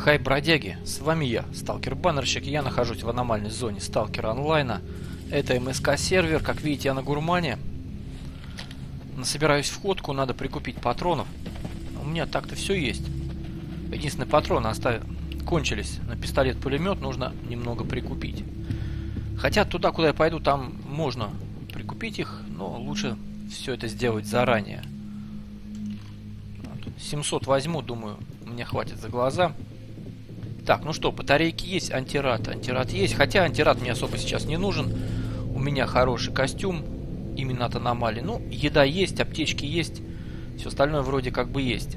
Хай, бродяги, с вами я, сталкер-баннерщик, и я нахожусь в аномальной зоне сталкера онлайна. Это МСК сервер, как видите, я на гурмане. Собираюсь в ходку, надо прикупить патронов. У меня так-то все есть. Единственные патроны кончились. На пистолет-пулемет нужно немного прикупить. Хотя туда, куда я пойду, там можно прикупить их, но лучше все это сделать заранее. 700 возьму, думаю, мне хватит за глаза. Так, ну что, батарейки есть, антирад. Антирад есть, хотя антирад мне особо сейчас не нужен. У меня хороший костюм, именно от аномалии. Ну, еда есть, аптечки есть. Все остальное вроде как бы есть.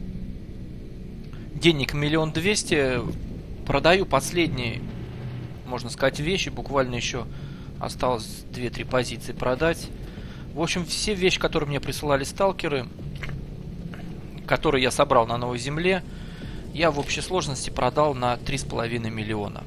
Денег 1 200 000. Продаю последние, можно сказать, вещи. Буквально еще осталось 2-3 позиции продать. В общем, все вещи, которые мне присылали сталкеры, которые я собрал на Новой Земле, я в общей сложности продал на 3,5 миллиона.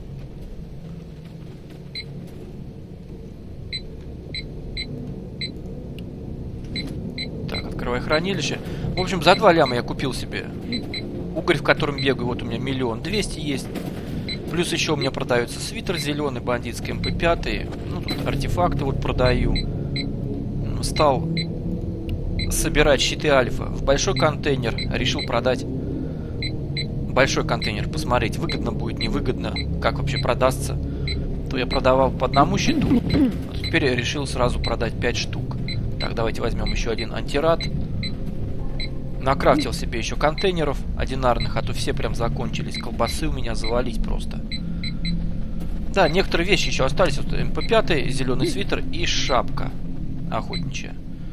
Так, открывай хранилище. В общем, за 2 ляма я купил себе угорь, в котором бегаю. Вот у меня 1 200 000 есть. Плюс еще у меня продается свитер зеленый, бандитский МП5. Ну, тут артефакты вот продаю. Стал собирать щиты Альфа в большой контейнер. Решил продать большой контейнер. Посмотреть, выгодно будет, невыгодно, как вообще продастся. То я продавал по одному щиту, а теперь я решил сразу продать 5 штук. Так, давайте возьмем еще один антирад. Накрафтил себе еще контейнеров одинарных, а то все прям закончились. Колбасы у меня завались просто. Да, некоторые вещи еще остались. Вот МП5, зеленый свитер и шапка охотничья.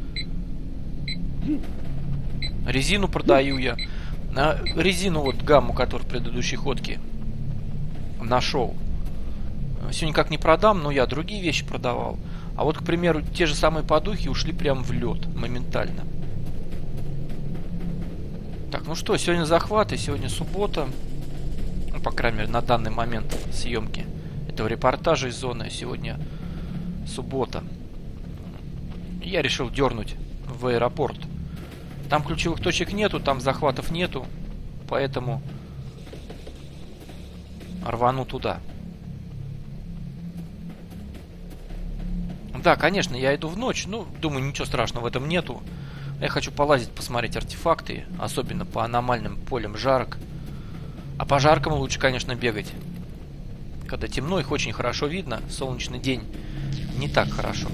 Резину продаю я. Резину, вот гамму, которую в предыдущей ходке нашел. Все никак не продам, но я другие вещи продавал. А вот, к примеру, те же самые подухи ушли прям в лед моментально. Так, ну что, сегодня захваты, сегодня суббота. Ну, по крайней мере, на данный момент съемки этого репортажа из зоны. Сегодня суббота. Я решил дернуть в аэропорт. Там ключевых точек нету, там захватов нету. Поэтому рвану туда. Да, конечно, я иду в ночь. Ну, думаю, ничего страшного в этом нету. Я хочу полазить, посмотреть артефакты. Особенно по аномальным полям жарок. А по жаркому лучше, конечно, бегать. Когда темно, их очень хорошо видно. Солнечный день не так хорошо.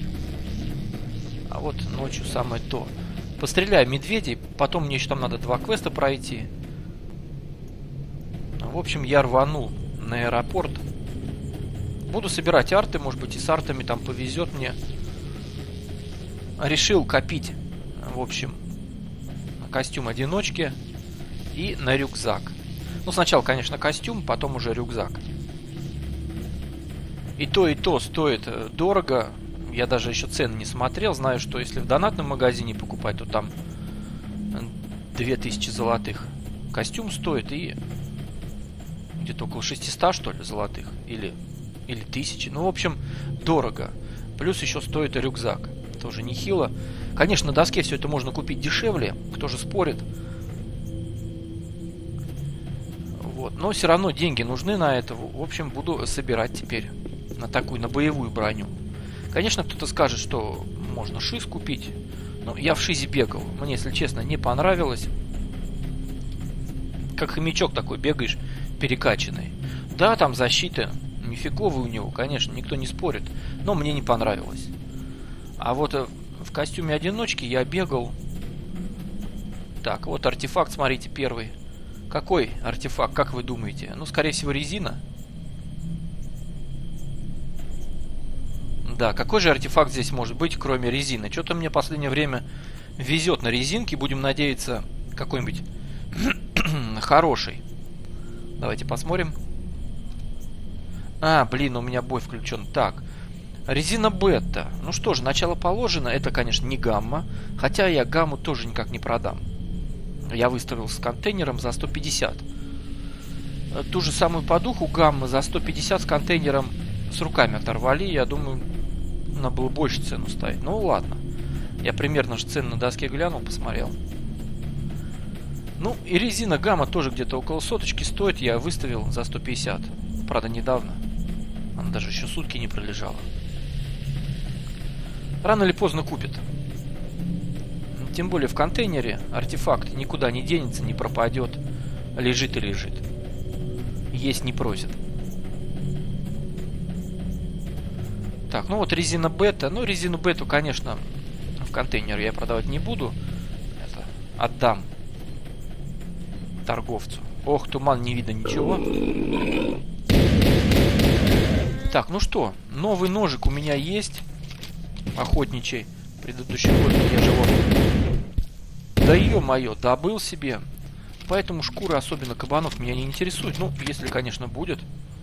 А вот ночью самое то. Постреляю медведей. Потом мне еще там надо 2 квеста пройти. В общем, я рванул на аэропорт. Буду собирать арты. Может быть, и с артами там повезет мне. Решил копить, в общем, на костюм одиночки и на рюкзак. Ну, сначала, конечно, костюм, потом уже рюкзак. И то стоит дорого. Я даже еще цены не смотрел. Знаю, что если в донатном магазине покупать, то там 2000 золотых костюм стоит. И где-то около 600, что ли, золотых. Или 1000. Ну, в общем, дорого. Плюс еще стоит и рюкзак. Тоже нехило. Конечно, на доске все это можно купить дешевле. Кто же спорит. Вот. Но все равно деньги нужны на это. В общем, буду собирать теперь на такую, на боевую броню. Конечно, кто-то скажет, что можно шиз купить. Но я в шизе бегал. Мне, если честно, не понравилось. Как хомячок такой бегаешь, перекачанный. Да, там защита нифиговая у него, конечно, никто не спорит. Но мне не понравилось. А вот в костюме одиночки я бегал. Так, вот артефакт, смотрите, первый. Какой артефакт, как вы думаете? Ну, скорее всего, резина. Да, какой же артефакт здесь может быть, кроме резины? Что-то мне в последнее время везет на резинки. Будем надеяться, какой-нибудь хороший. Давайте посмотрим. А, блин, у меня бой включен. Так, резина бета. Ну что же, начало положено. Это, конечно, не гамма. Хотя я гамму тоже никак не продам. Я выставил с контейнером за 150. Ту же самую подуху гаммы за 150 с контейнером с руками оторвали. Я думаю, надо было больше цену ставить. Ну ладно. Я примерно же цены на доске глянул, посмотрел. Ну, и резина гамма тоже где-то около соточки стоит. Я выставил за 150. Правда, недавно. Она даже еще сутки не пролежала. Рано или поздно купит. Тем более в контейнере артефакт никуда не денется, не пропадет. Лежит и лежит. Есть не просит. Так, ну вот резина бета. Ну, резину бету, конечно, в контейнер я продавать не буду. Это отдам торговцу. Ох, туман, не видно ничего. Так, ну что, новый ножик у меня есть. Охотничий. Предыдущий год я же его... Да ё-моё, добыл себе. Поэтому шкуры, особенно кабанов, меня не интересуют. Ну, если, конечно, будет.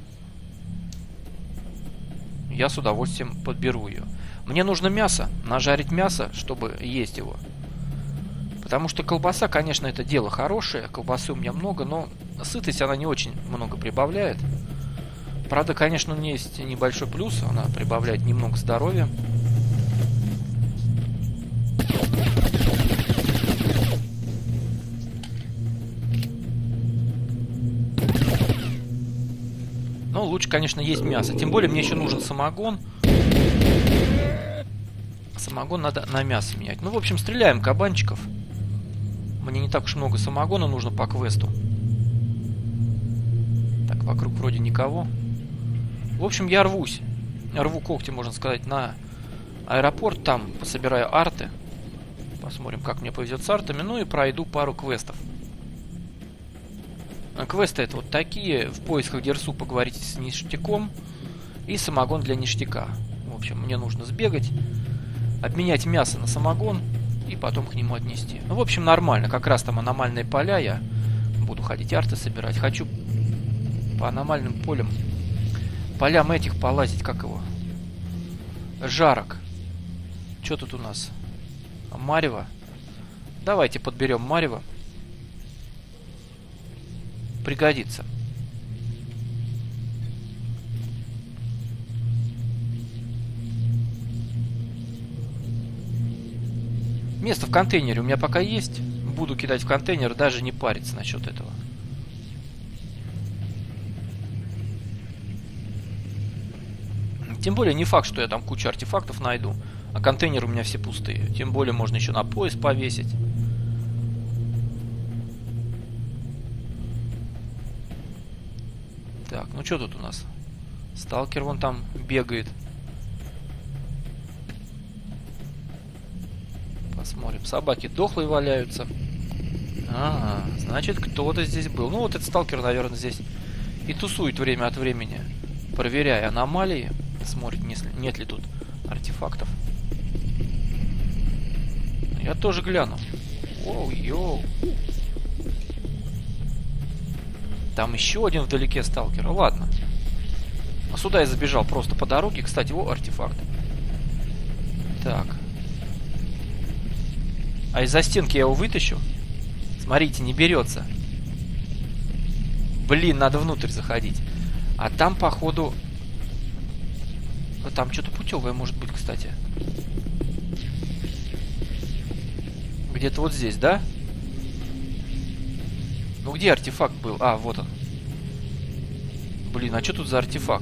Я с удовольствием подберу ее. Мне нужно мясо. Нажарить мясо, чтобы есть его. Потому что колбаса, конечно, это дело хорошее. Колбасы у меня много, но сытость она не очень много прибавляет. Правда, конечно, у меня есть небольшой плюс. Она прибавляет немного здоровья. Но лучше, конечно, есть мясо. Тем более мне еще нужен самогон. Самогон надо на мясо менять. Ну, в общем, стреляем кабанчиков. Мне не так уж много самогона нужно по квесту. Так, вокруг вроде никого. В общем, я рвусь. Рву когти, можно сказать, на аэропорт. Там пособираю арты. Посмотрим, как мне повезет с артами. Ну и пройду пару квестов. Квесты это вот такие. В поисках Дерсу поговорите с ништяком. И самогон для ништяка. В общем, мне нужно сбегать, обменять мясо на самогон и потом к нему отнести. Ну, в общем, нормально. Как раз там аномальные поля. Я буду ходить арты собирать. Хочу по аномальным полям, полям этих полазить. Как его? Жарок. Что тут у нас? Марево. Давайте подберем марево. Пригодится. Место в контейнере у меня пока есть. Буду кидать в контейнер, даже не париться насчет этого. Тем более не факт, что я там кучу артефактов найду. А контейнеры у меня все пустые. Тем более можно еще на пояс повесить. Так, ну что тут у нас? Сталкер вон там бегает. Посмотрим. Собаки дохлые валяются. Ага, значит, кто-то здесь был. Ну, вот этот сталкер, наверное, здесь и тусует время от времени, проверяя аномалии. Смотрит, нет ли тут артефактов. Я тоже гляну. Оу-йоу. Там еще один вдалеке сталкер. Ладно. А сюда я забежал просто по дороге. Кстати, о, артефакт. Так. А из-за стенки я его вытащу. Смотрите, не берется. Блин, надо внутрь заходить. А там, походу... Там что-то путевое может быть, кстати. Где-то вот здесь, да? Ну где артефакт был? А, вот он. Блин, а что тут за артефакт?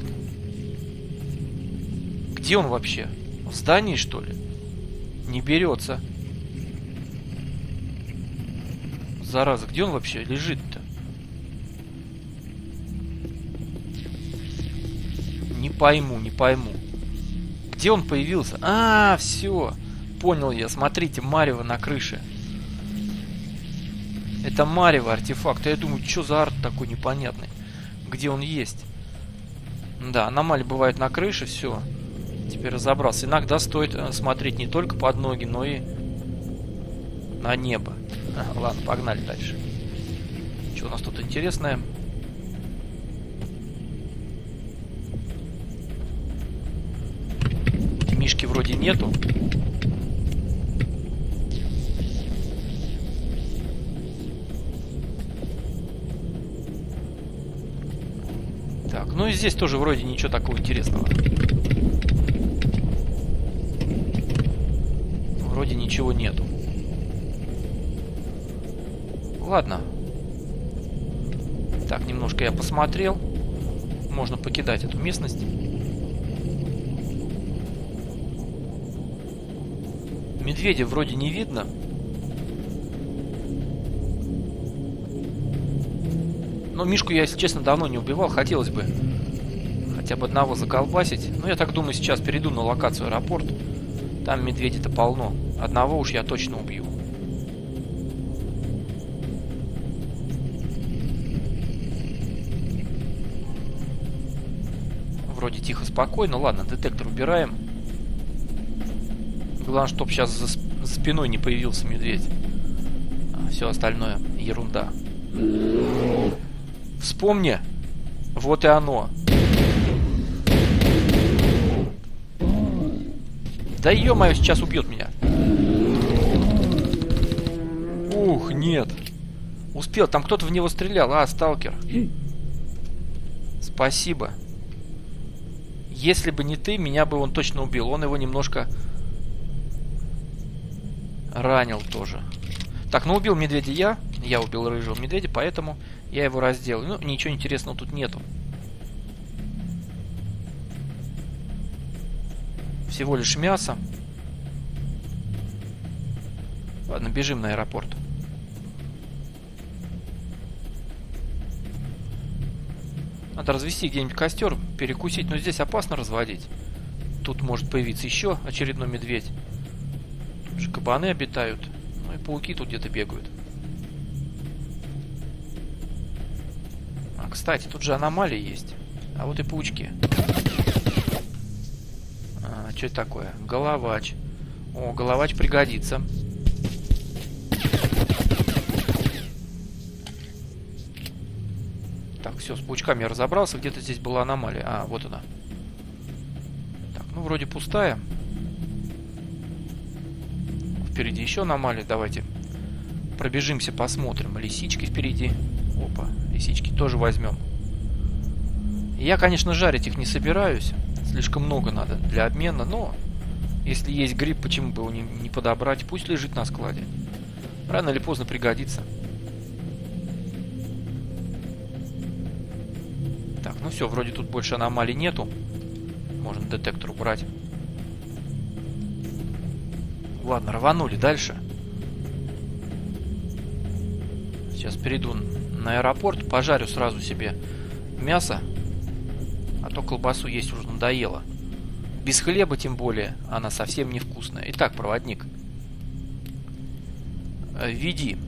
Где он вообще? В здании, что ли? Не берется. Зараза, где он вообще лежит-то? Не пойму, не пойму. Где он появился? А, все. Понял я. Смотрите, марево на крыше. Это марево артефакт. Я думаю, что за арт такой непонятный? Где он есть? Да, аномалии бывают на крыше. Все. Теперь разобрался. Иногда стоит смотреть не только под ноги, но и на небо. Ладно, погнали дальше. Что у нас тут интересное? Мишки вроде нету. Так, ну и здесь тоже вроде ничего такого интересного. Вроде ничего нету. Ладно, Так, немножко я посмотрел. Можно покидать эту местность. Медведя вроде не видно. Но Мишку я, если честно, давно не убивал. Хотелось бы хотя бы одного заколбасить. Но я так думаю, сейчас перейду на локацию аэропорт. Там медведей-то полно. Одного уж я точно убью. Вроде тихо, спокойно. Ладно, детектор убираем. Главное, чтоб сейчас за спиной не появился медведь. А все остальное ерунда. Вспомни. Вот и оно. Да ё-моё, сейчас убьет меня. Ух, нет. Успел, там кто-то в него стрелял. А, сталкер. Спасибо. Если бы не ты, меня бы он точно убил. Он его немножко ранил тоже. Так, ну убил медведя я. Я убил рыжего медведя, поэтому я его разделаю. Ну, ничего интересного тут нету. Всего лишь мясо. Ладно, бежим на аэропорт. Надо развести где-нибудь костер, перекусить. Но здесь опасно разводить. Тут может появиться еще очередной медведь. Тут же кабаны обитают. Ну и пауки тут где-то бегают. А, кстати, тут же аномалии есть. А вот и паучки. А, что это такое? Головач. О, головач пригодится. Так, все, с паучками я разобрался. Где-то здесь была аномалия. А, вот она. Так, ну вроде пустая. Впереди еще аномалия. Давайте пробежимся, посмотрим. Лисички впереди. Опа, лисички тоже возьмем. Я, конечно, жарить их не собираюсь. Слишком много надо для обмена. Но если есть гриб, почему бы его не подобрать? Пусть лежит на складе. Рано или поздно пригодится. Так, ну все, вроде тут больше аномалий нету. Можно детектор убрать. Ладно, рванули дальше. Сейчас перейду на аэропорт, пожарю сразу себе мясо. А то колбасу есть уже надоело. Без хлеба, тем более, она совсем невкусная. Итак, проводник. Веди.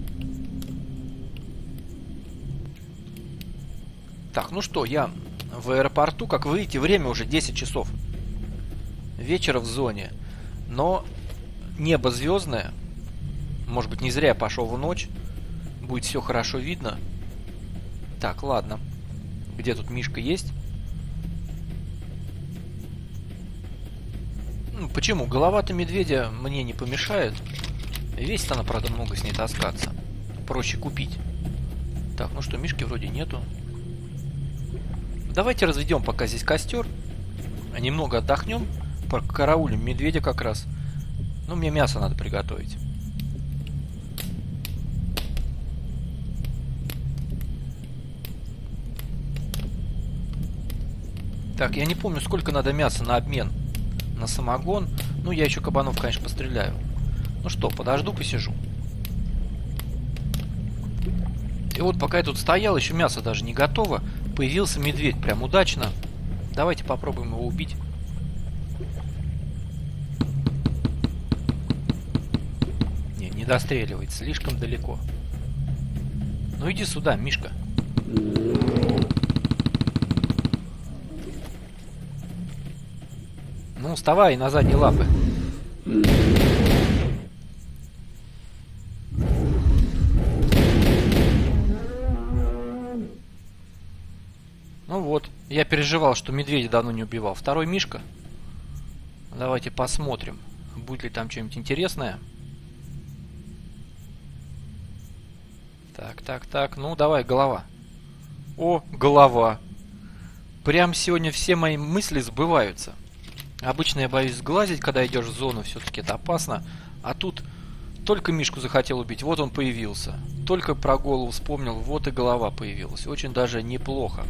Так, ну что, я в аэропорту. Как вы видите, время уже 10 часов вечера в зоне. Но небо звездное. Может быть, не зря я пошел в ночь. Будет все хорошо видно. Так, ладно. Где тут Мишка есть? Ну, почему? Голова-то медведя мне не помешает. Весит она, правда, много с ней таскаться. Проще купить. Так, ну что, Мишки вроде нету. Давайте разведем пока здесь костер. Немного отдохнем. Покараулим медведя как раз. Ну, мне мясо надо приготовить. Так, я не помню, сколько надо мяса на обмен на самогон. Ну, я еще кабанов, конечно, постреляю. Ну что, подожду, посижу. И вот пока я тут стоял, еще мясо даже не готово. Появился медведь, прям удачно. Давайте попробуем его убить. Не достреливает, слишком далеко. Ну иди сюда, Мишка. Ну, вставай на задние лапы. Ну вот, я переживал, что медведя давно не убивал. Второй Мишка. Давайте посмотрим, будет ли там что-нибудь интересное. Так, ну давай, голова. О, голова. Прям сегодня все мои мысли сбываются. Обычно я боюсь сглазить, когда идешь в зону, все-таки это опасно. А тут Только Мишку захотел убить, вот он появился. Только про голову вспомнил, вот и голова появилась. Очень даже неплохо.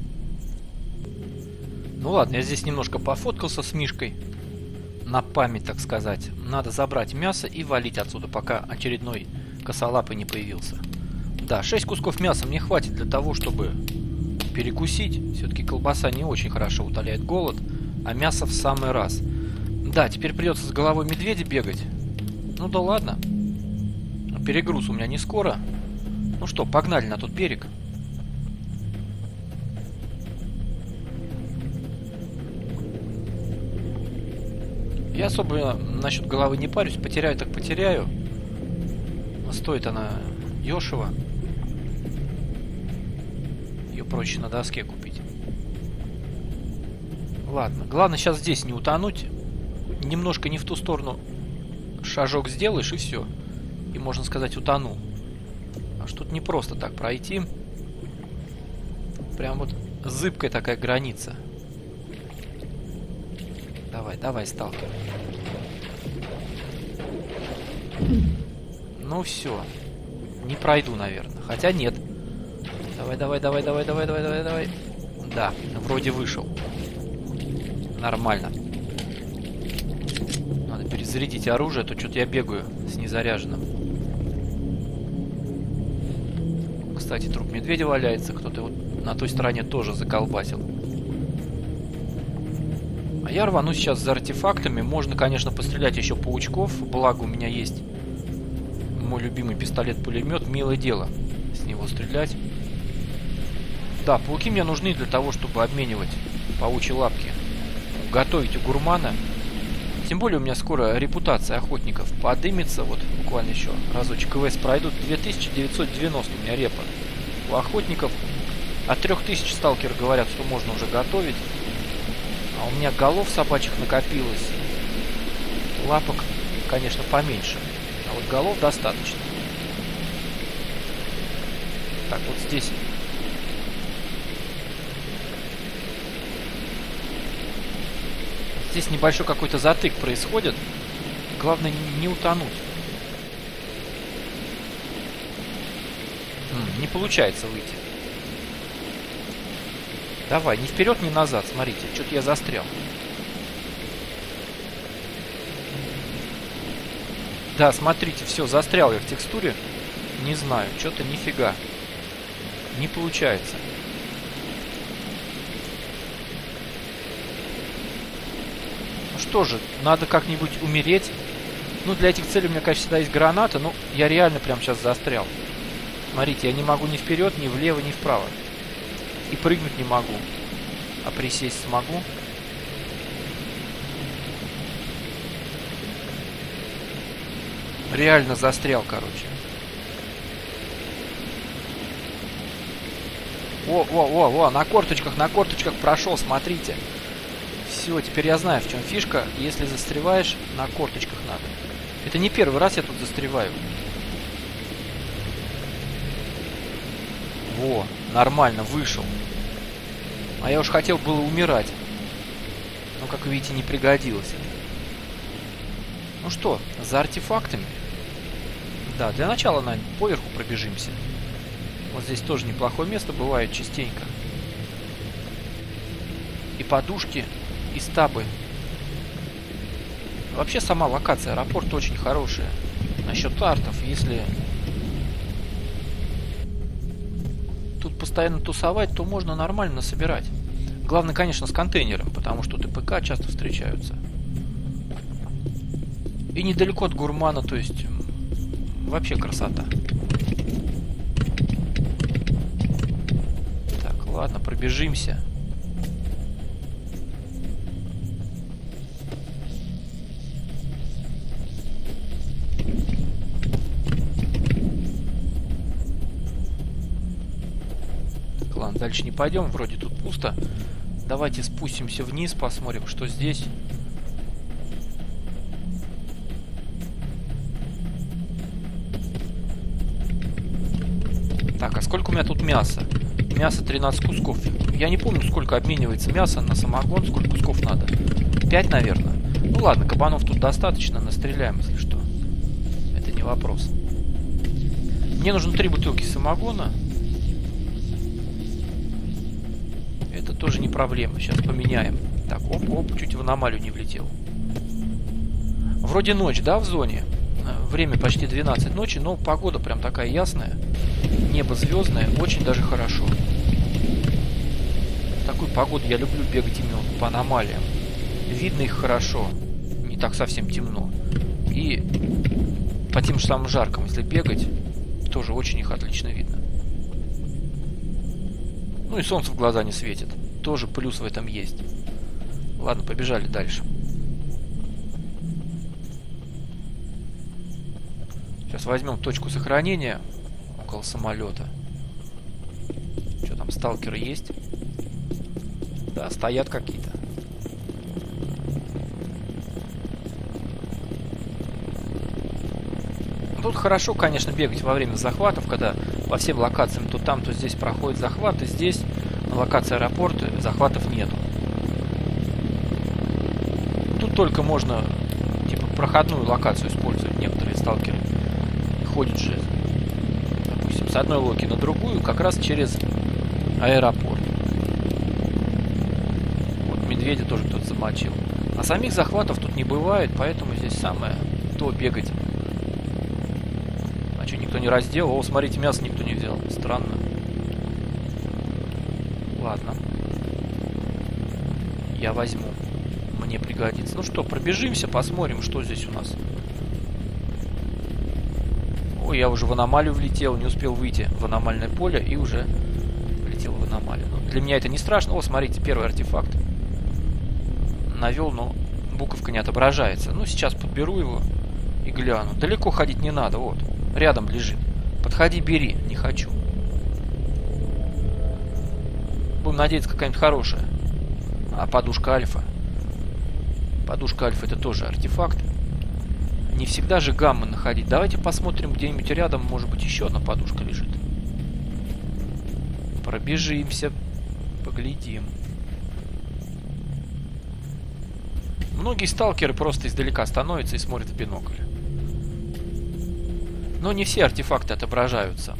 Ну ладно, я здесь немножко пофоткался с Мишкой. На память, так сказать. Надо забрать мясо и валить отсюда, пока очередной косолапый не появился. Да, 6 кусков мяса мне хватит для того, чтобы перекусить. Все-таки колбаса не очень хорошо утоляет голод, а мясо в самый раз. Да, теперь придется с головой медведя бегать. Ну да ладно. Перегруз у меня не скоро. Ну что, погнали на тот берег. Я особо насчет головы не парюсь. Потеряю так потеряю. Стоит она дешево. Ее проще на доске купить. Ладно. Главное сейчас здесь не утонуть. Немножко не в ту сторону шажок сделаешь, и все. И, можно сказать, утонул. А что тут не просто так пройти. Прям вот зыбкая такая граница. Давай, давай, сталкер. Ну все. Не пройду, наверное. Хотя нет. Давай, давай, давай, давай, давай, давай, давай, давай. Да, вроде вышел. Нормально. Надо перезарядить оружие, а то что-то я бегаю с незаряженным. Кстати, труп медведя валяется. Кто-то вот на той стороне тоже заколбасил. А я рвану сейчас за артефактами. Можно, конечно, пострелять еще паучков. Благо у меня есть мой любимый пистолет-пулемет. Милое дело с него стрелять. Да, пауки мне нужны для того, чтобы обменивать паучьи лапки. Готовить у гурмана. Тем более у меня скоро репутация охотников подымется. Вот буквально еще разочек квест пройдут. 2990 у меня репа. У охотников от 3000 сталкеров говорят, что можно уже готовить. А у меня голов собачьих накопилось. Лапок, конечно, поменьше. А вот голов достаточно. Так, вот здесь. Здесь небольшой какой-то затык происходит. Главное не утонуть. Не получается выйти. Давай, ни вперед, ни назад. Смотрите, что-то я застрял. Да, смотрите, все, застрял я в текстуре. Не знаю, что-то нифига. Не получается. Ну что же, надо как-нибудь умереть. Ну, для этих целей у меня, конечно, всегда есть граната, но я реально прямо сейчас застрял. Смотрите, я не могу ни вперед, ни влево, ни вправо. И прыгнуть не могу. А присесть смогу. Реально застрял, короче. О, на корточках прошел, смотрите. Все, теперь я знаю, в чем фишка. Если застреваешь, на корточках надо. Это не первый раз я тут застреваю. Во, нормально, вышел. А я уж хотел было умирать. Но, как вы видите, не пригодилось. Ну что, за артефактами? Да, для начала, наверное, поверху пробежимся. Вот здесь тоже неплохое место бывает частенько. И подушки, и стабы. Вообще сама локация аэропорта очень хорошая. Насчет артов, если тут постоянно тусовать, то можно нормально собирать. Главное, конечно, с контейнером, потому что ТПК часто встречаются. И недалеко от гурмана, то есть вообще красота. Так, ладно, пробежимся. Так, ладно, дальше не пойдем, вроде тут пусто. Давайте спустимся вниз, посмотрим, что здесь. Так, а сколько у меня тут мяса? Мясо 13 кусков. Я не помню, сколько обменивается мясо на самогон, сколько кусков надо. 5, наверное. Ну ладно, кабанов тут достаточно, настреляем, если что. Это Не вопрос. Мне нужно 3 бутылки самогона. Это тоже не проблема. Сейчас поменяем. Так, оп, чуть в аномалию не влетел. Вроде ночь, да, в зоне? Время почти 12 ночи, но погода прям такая ясная. Небо звездное, очень даже хорошо. В такую погоду я люблю бегать именно по аномалиям. Видно их хорошо. Не так совсем темно. И по тем же самым жаркам, если бегать, тоже очень их отлично видно. Ну и солнце в глаза не светит. Тоже плюс в этом есть. Ладно, побежали дальше. Сейчас возьмем точку сохранения около самолета. Что там, сталкеры есть? Да, стоят какие-то. Тут хорошо, конечно, бегать во время захватов, когда по всем локациям то там, то здесь проходит захват, и здесь на локации аэропорта захватов нету. Тут только можно типа проходную локацию использовать. Некоторые сталкеры ходят же, допустим, с одной локи на другую, как раз через аэропорт. Вот медведя тоже кто-то замочил. А самих захватов тут не бывает, поэтому здесь самое то бегать. А что, никто не разделал? О, смотрите, мясо никто не взял. Странно. Ладно. Я возьму. Мне пригодится. Ну что, пробежимся, посмотрим, что здесь у нас. Ой, я уже в аномалию влетел, не успел выйти в аномальное поле и уже влетел в аномалию. Но для меня это не страшно. О, смотрите, первый артефакт. Навел, но буковка не отображается. Ну, сейчас подберу его и гляну. Далеко ходить не надо, вот. Рядом лежит. Подходи, бери. Не хочу. Будем надеяться, какая-нибудь хорошая. А подушка альфа. Подушка альфа — это тоже артефакт. Не всегда же гаммы находить. Давайте посмотрим, где-нибудь рядом, может быть, еще одна подушка лежит. Пробежимся. Поглядим. Многие сталкеры просто издалека становятся и смотрят в бинокль. Но не все артефакты отображаются.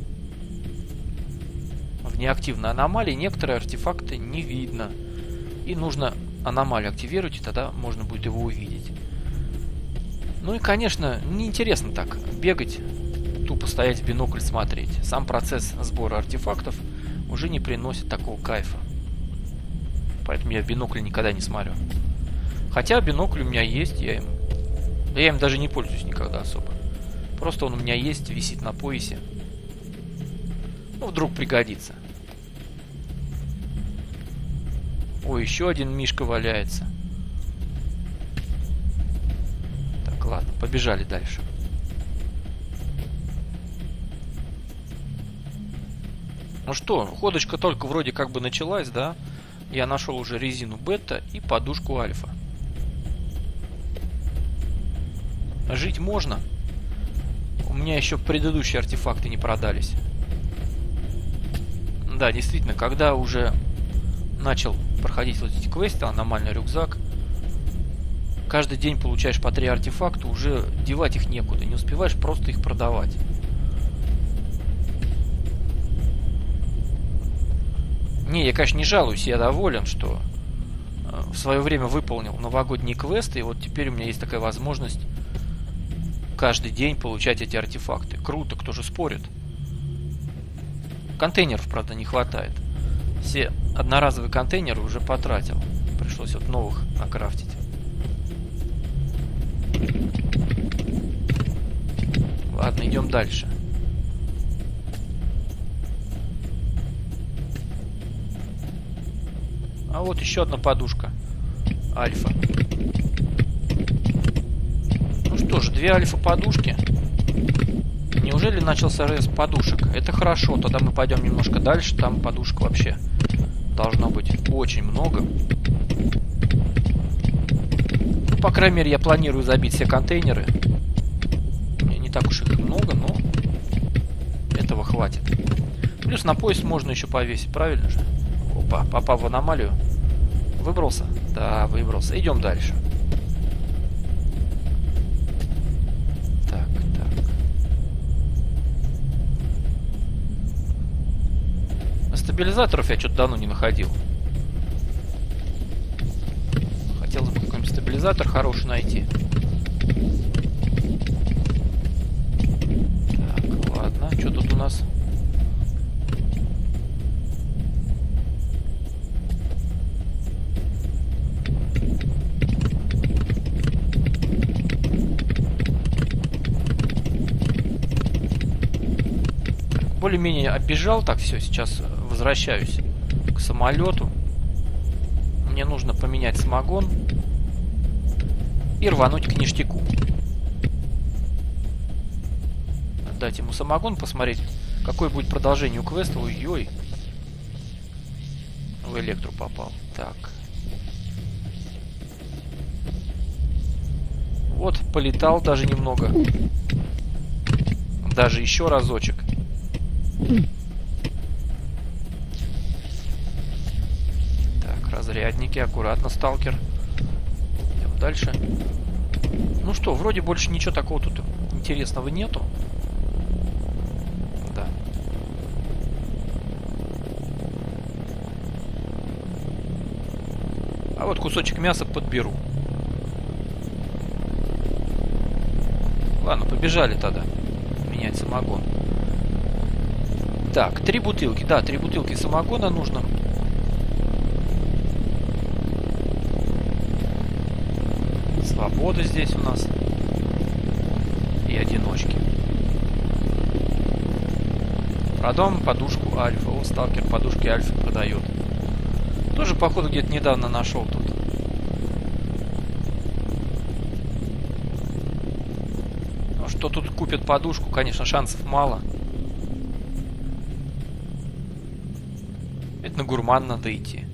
В неактивной аномалии некоторые артефакты не видно. И нужно аномалию активировать, и тогда можно будет его увидеть. Ну и, конечно, неинтересно так бегать, тупо стоять в бинокль смотреть. Сам процесс сбора артефактов уже не приносит такого кайфа. Поэтому я в бинокль никогда не смотрю. Хотя бинокль у меня есть, я им даже не пользуюсь никогда особо. Просто он у меня есть, висит на поясе. Ну, вдруг пригодится. Ой, еще один мишка валяется. Так, ладно, побежали дальше. Ну что, ходочка только вроде как бы началась, да? Я нашел уже резину бета и подушку альфа. Жить можно. У меня еще предыдущие артефакты не продались. Да, действительно, когда уже начал проходить вот эти квесты, аномальный рюкзак, каждый день получаешь по 3 артефакта, уже девать их некуда, не успеваешь просто их продавать. Не, я, конечно, не жалуюсь, я доволен, что в свое время выполнил новогодние квесты, и вот теперь у меня есть такая возможность каждый день получать эти артефакты. Круто, кто же спорит. Контейнеров, правда, не хватает. Все одноразовые контейнеры уже потратил. Пришлось вот новых накрафтить. Ладно, идем дальше. А вот еще одна подушка. Альфа. Ну что ж, 2 альфа-подушки. Неужели начался с подушек? Это хорошо, тогда мы пойдем немножко дальше. Там подушек вообще должно быть очень много. Ну, по крайней мере, я планирую забить все контейнеры. Не так уж их много, но этого хватит. Плюс на пояс можно еще повесить, правильно же? Опа, попал в аномалию. Выбрался? Да, выбрался. Идем дальше. Так, так. Стабилизаторов я что-то давно не находил. Хотелось бы какой-нибудь стабилизатор хороший найти. Так, ладно. Что тут у нас? Более-менее оббежал, так все, сейчас возвращаюсь к самолету. Мне нужно поменять самогон и рвануть к ништяку. Отдать ему самогон, посмотреть, какое будет продолжение у квеста. Ой-ой, в электру попал. Так. Вот, полетал даже немного. Даже еще разочек. Так, разрядники, аккуратно, сталкер. Идем дальше. Ну что, вроде больше ничего такого тут интересного нету. Да. А вот кусочек мяса подберу. Ладно, побежали тогда менять самогон. Так, 3 бутылки. Да, 3 бутылки самогона нужно. Свобода здесь у нас. И одиночки. Продам подушку Альфа. О, сталкер подушки Альфа продает. Тоже, походу, где-то недавно нашел тут. Ну, что тут купят подушку, конечно, шансов мало. Это на гурман надо идти.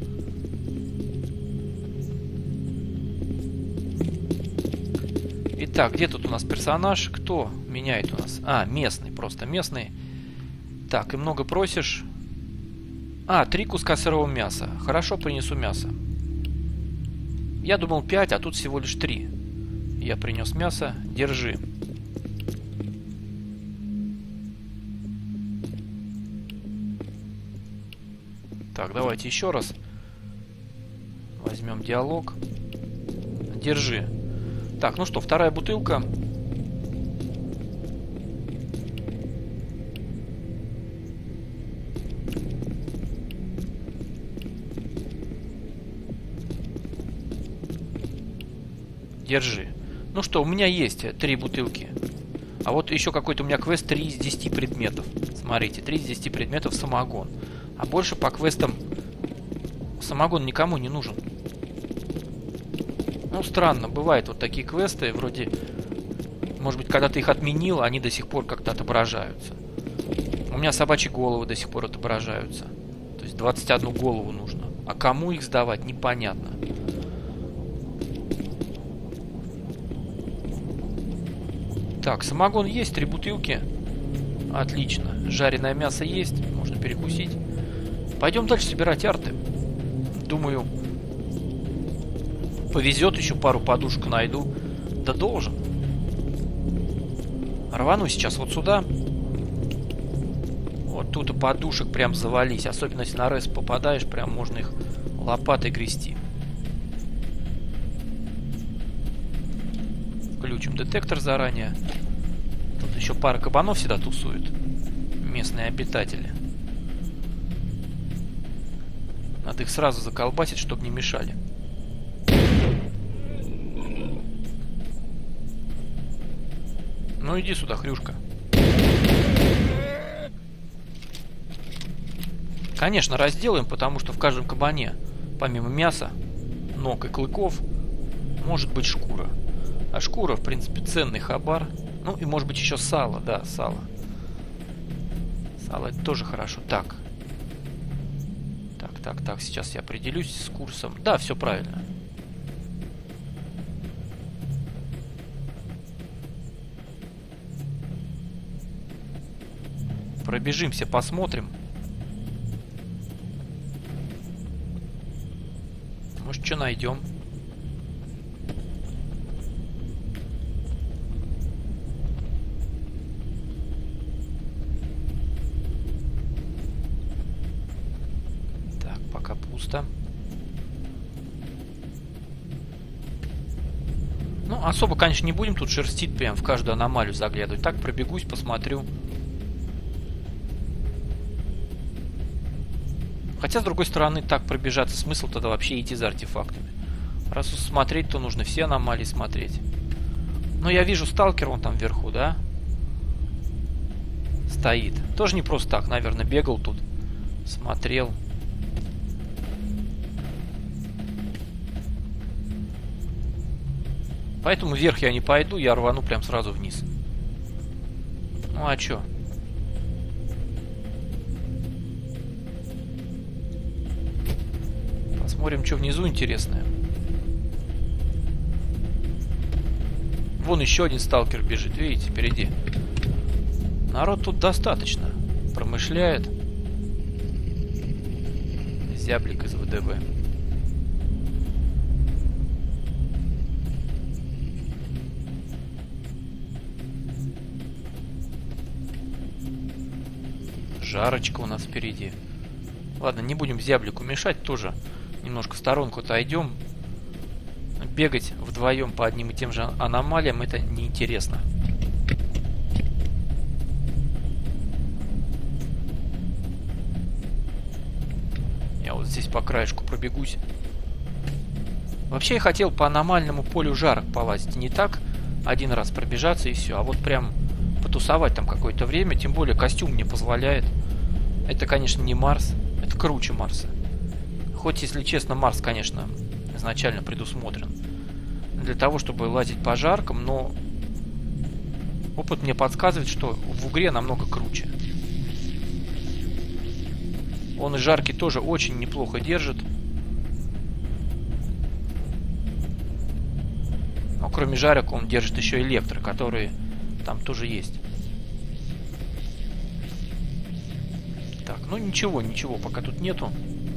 Итак, где тут у нас персонаж? Кто меняет у нас? А, местный, просто местный. Так, и много просишь. А, 3 куска сырого мяса. Хорошо, принесу мясо. Я думал 5, а тут всего лишь 3. Я принес мясо. Держи. Так, давайте еще раз. Возьмем диалог. Держи. Так, ну что, вторая бутылка. Держи. Ну что, у меня есть 3 бутылки. А вот еще какой-то у меня квест 3 из 10 предметов. Смотрите, 3 из 10 предметов самогон. А больше по квестам самогон никому не нужен. Ну, странно, бывают вот такие квесты, вроде, может быть, когда ты их отменил, они до сих пор как-то отображаются. У меня собачьи головы до сих пор отображаются. То есть 21 голову нужно. А кому их сдавать, непонятно. Так, самогон есть, 3 бутылки. Отлично. Жареное мясо есть, можно перекусить. Пойдем дальше собирать арты. Думаю, повезет, еще пару подушек найду. Да должен. Рвану сейчас вот сюда. Вот тут и подушек прям завались. Особенно если на рез попадаешь, прям можно их лопатой грести. Включим детектор заранее. Тут еще пара кабанов всегда тусует. Местные обитатели. Надо их сразу заколбасить, чтобы не мешали. Ну иди сюда, хрюшка. Конечно, разделаем, потому что в каждом кабане, помимо мяса, ног и клыков, может быть шкура. А шкура, в принципе, ценный хабар. Ну и может быть еще сало, да, сало. Сало это тоже хорошо. Так, сейчас я определюсь с курсом. Да, все правильно. Пробежимся, посмотрим. Может, что найдем. пусто. Ну, особо, конечно, не будем тут шерстить, прям в каждую аномалию заглядывать. Так, пробегусь, посмотрю. Хотя, с другой стороны, так пробежаться, смысл тогда вообще идти за артефактами. Раз уж смотреть, то нужно все аномалии смотреть. Но я вижу сталкер, он там вверху, да? Стоит. Тоже не просто так, наверное, бегал тут. Смотрел. Поэтому вверх я не пойду, я рвану прям сразу вниз. Ну а чё? Посмотрим, что внизу интересное. Вон еще один сталкер бежит, видите, впереди. Народ тут достаточно. Промышляет. Зяблик из ВДВ. Жарочка у нас впереди. Ладно, не будем зяблику мешать, тоже немножко в сторонку отойдем. Бегать вдвоем по одним и тем же аномалиям — это неинтересно. Я вот здесь по краешку пробегусь. Вообще я хотел по аномальному полю жарок полазить. Не так один раз пробежаться и все, а вот прям потусовать там какое-то время. Тем более костюм мне позволяет. Это, конечно, не Марс. Это круче Марса. Хоть, если честно, Марс, конечно, изначально предусмотрен для того, чтобы лазить по жаркам, но опыт мне подсказывает, что в игре намного круче. Он и жарки тоже очень неплохо держит. Но кроме жарок он держит еще электро, которые там тоже есть. Так, ну ничего, ничего, пока тут нету.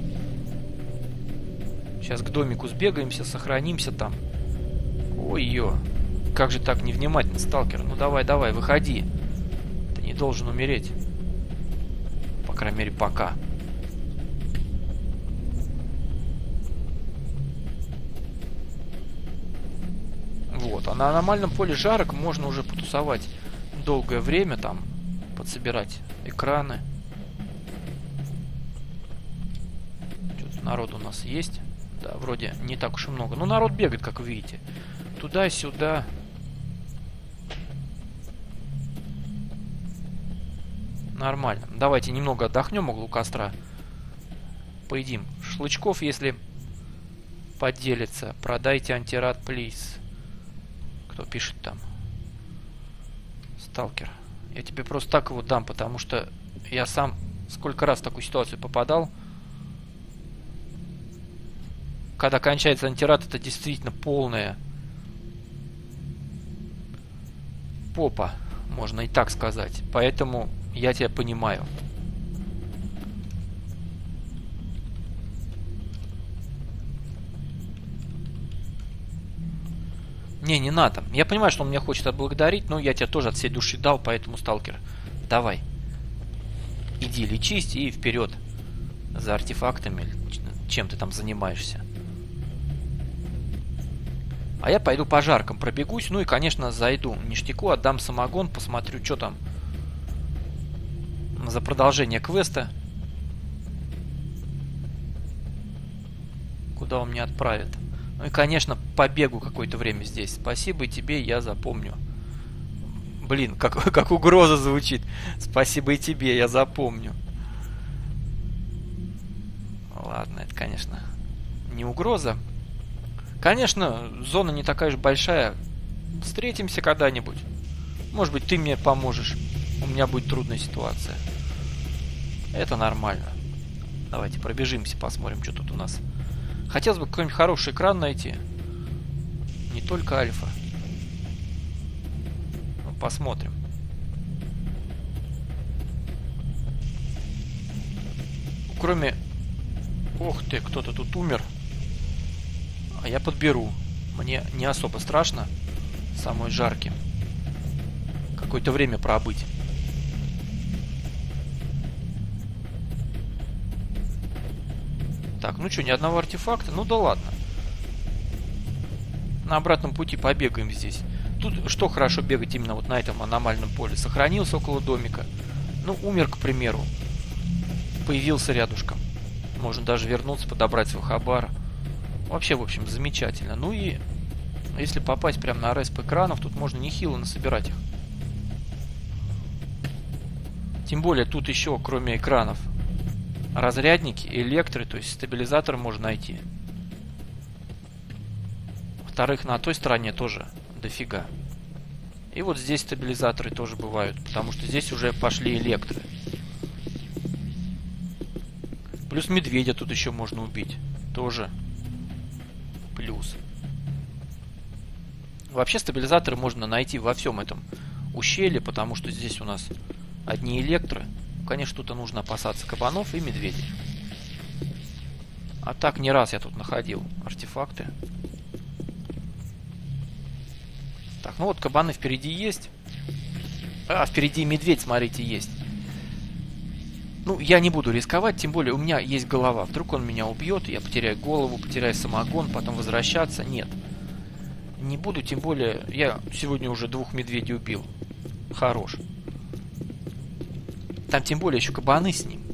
Сейчас к домику сбегаемся, сохранимся там. Ой-ё, как же так невнимательно, сталкер? Ну давай, давай, выходи. Ты не должен умереть. По крайней мере, пока. Вот, а на аномальном поле жарок можно уже потусовать долгое время, там, подсобирать экраны. Что-то народ у нас есть. Да, вроде не так уж и много. Но народ бегает, как вы видите. Туда-сюда. Нормально. Давайте немного отдохнем углу костра. Поедим шашлычков, если поделится. Продайте антирад, плиз. Кто пишет там? Сталкер. Я тебе просто так его дам, потому что я сам сколько раз в такую ситуацию попадал. Когда кончается антирад, это действительно полная попа, можно и так сказать. Поэтому я тебя понимаю. Не надо. Я понимаю, что он меня хочет отблагодарить, но я тебя тоже от всей души дал, поэтому, сталкер, давай. Иди лечись и вперед за артефактами, чем ты там занимаешься. А я пойду по жаркам пробегусь, ну и, конечно, зайду ништяку, отдам самогон, посмотрю, что там за продолжение квеста. Куда он меня отправит. Ну и, конечно, побегу какое-то время здесь. Спасибо и тебе, я запомню. Блин, как угроза звучит. Спасибо и тебе, я запомню. Ладно, это, конечно, не угроза. Конечно, зона не такая уж большая. Встретимся когда-нибудь. Может быть, ты мне поможешь. У меня будет трудная ситуация. Это нормально. Давайте пробежимся, посмотрим, что тут у нас. Хотелось бы какой-нибудь хороший экран найти. Не только альфа. Ну, посмотрим. Кроме... Ох ты, кто-то тут умер. А я подберу. Мне не особо страшно самой жарки. Какое-то время пробыть. Так, ну что, ни одного артефакта? Ну да ладно. На обратном пути побегаем здесь. Тут что хорошо бегать именно вот на этом аномальном поле? Сохранился около домика. Ну, умер, к примеру. Появился рядышком. Можно даже вернуться, подобрать свой хабар. Вообще, в общем, замечательно. Ну и если попасть прямо на респ экранов, тут можно нехило насобирать их. Тем более тут еще, кроме экранов, разрядники, электры, то есть стабилизатор можно найти. Во-вторых, на той стороне тоже дофига. И вот здесь стабилизаторы тоже бывают, потому что здесь уже пошли электры. Плюс медведя тут еще можно убить. Тоже плюс. Вообще стабилизаторы можно найти во всем этом ущелье, потому что здесь у нас одни электры. Конечно, тут нужно опасаться кабанов и медведей. А так не раз я тут находил артефакты. Так, ну вот кабаны впереди есть. А, впереди медведь, смотрите, есть. Ну, я не буду рисковать, тем более у меня есть голова. Вдруг он меня убьет, я потеряю голову, потеряю самогон, потом возвращаться. Нет. Не буду, тем более я сегодня уже 2 медведей убил. Хорош. Там тем более еще кабаны с ним.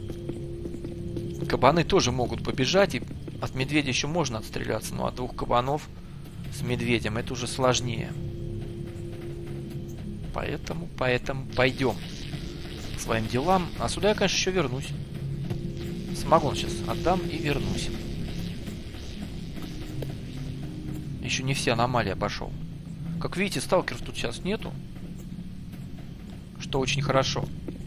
Кабаны тоже могут побежать, и от медведя еще можно отстреляться, но от 2 кабанов с медведем это уже сложнее. Поэтому пойдем к своим делам. А сюда я, конечно, еще вернусь. Самогон сейчас отдам и вернусь. Еще не все аномалии обошел. Как видите, сталкеров тут сейчас нету. Что очень хорошо.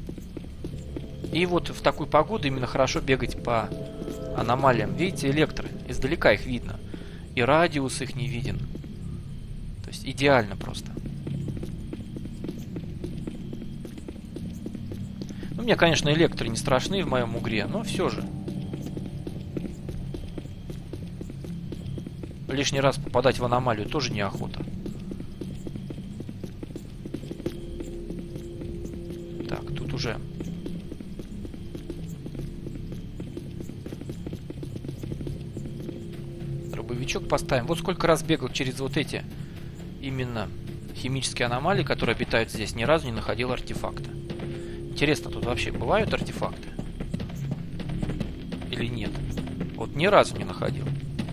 И вот в такую погоду именно хорошо бегать по аномалиям. Видите, электры. Издалека их видно. И радиус их не виден. То есть идеально просто. Ну, мне, конечно, электры не страшны в моем угре, но все же. Лишний раз попадать в аномалию тоже неохота. Так, тут уже... Дробовичок поставим. Вот сколько раз бегал через вот эти именно химические аномалии, которые обитают здесь, ни разу не находил артефакта. Интересно, тут вообще бывают артефакты? Или нет? Вот ни разу не находил.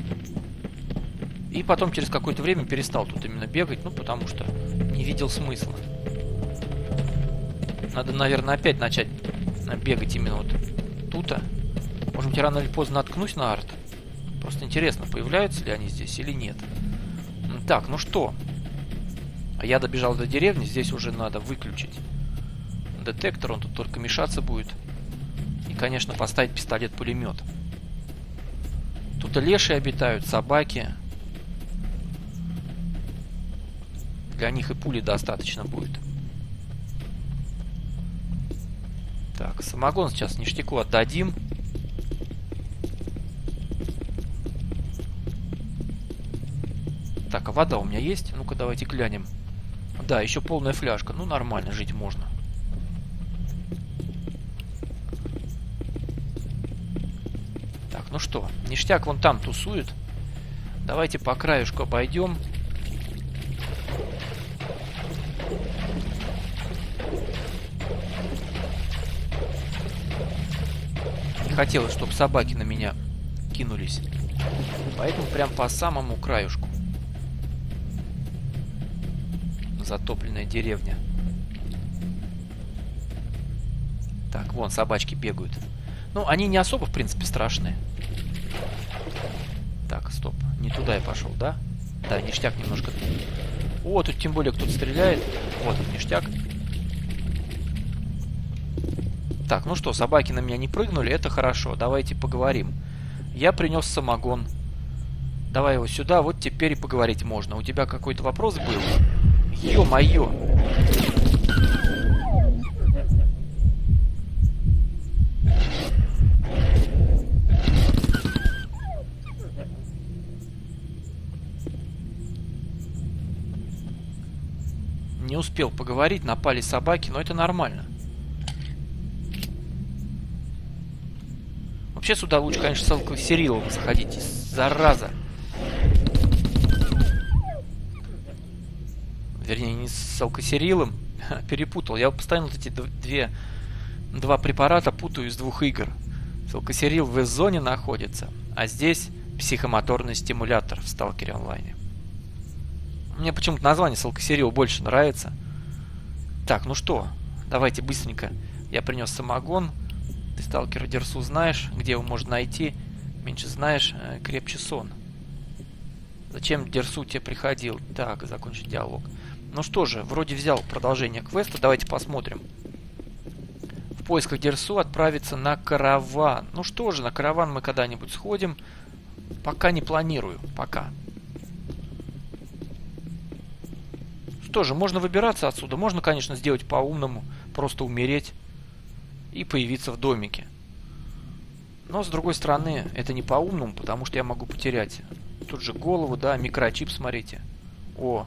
И потом через какое-то время перестал тут именно бегать, ну потому что не видел смысла. Надо, наверное, опять начать бегать именно вот тут-то. Может быть, рано или поздно наткнусь на арт. Просто интересно, появляются ли они здесь или нет. Так, ну что? Я добежал до деревни, здесь уже надо выключить детектор, он тут только мешаться будет. И, конечно, поставить пистолет-пулемет. Тут и леши обитают, собаки. Для них и пули достаточно будет. Так, самогон сейчас ништяку отдадим. Так, а вода у меня есть? Ну-ка, давайте глянем. Да, еще полная фляжка. Ну, нормально, жить можно. Так, ну что, ништяк вон там тусует. Давайте по краешку обойдем. Не хотелось, чтобы собаки на меня кинулись. Поэтому прям по самому краюшку. Затопленная деревня. Так, вон собачки бегают. Ну, они не особо, в принципе, страшные. Так, стоп. Не туда я пошел, да? Да, ништяк немножко. О, тут тем более кто-то стреляет. Вот он, ништяк. Так, ну что, собаки на меня не прыгнули, это хорошо. Давайте поговорим. Я принес самогон. Давай его сюда, вот теперь и поговорить можно. У тебя какой-то вопрос был? Ё-моё! Не успел поговорить, напали собаки, но это нормально. Вообще сюда лучше, конечно, с Алкосерилом заходить. Зараза. Вернее, не с Алкосерилом. Перепутал. Я постоянно вот эти два препарата путаю из двух игр. Алкосерил в S-зоне находится, а здесь психомоторный стимулятор в Сталкере онлайне. Мне почему-то название Алкосерил больше нравится. Так, ну что, давайте быстренько. Я принес самогон. Ты Сталкера Дерсу знаешь, где его можно найти. Меньше знаешь, крепче сон. Зачем Дерсу тебе приходил? Так, закончить диалог. Ну что же, вроде взял продолжение квеста. Давайте посмотрим. В поисках Дерсу отправиться на караван. Ну что же, на караван мы когда-нибудь сходим. Пока не планирую. Пока. Что же, можно выбираться отсюда. Можно, конечно, сделать по-умному. Просто умереть. И появиться в домике. Но, с другой стороны, это не по-умному, потому что я могу потерять. Тут же голову, да, микрочип, смотрите. О.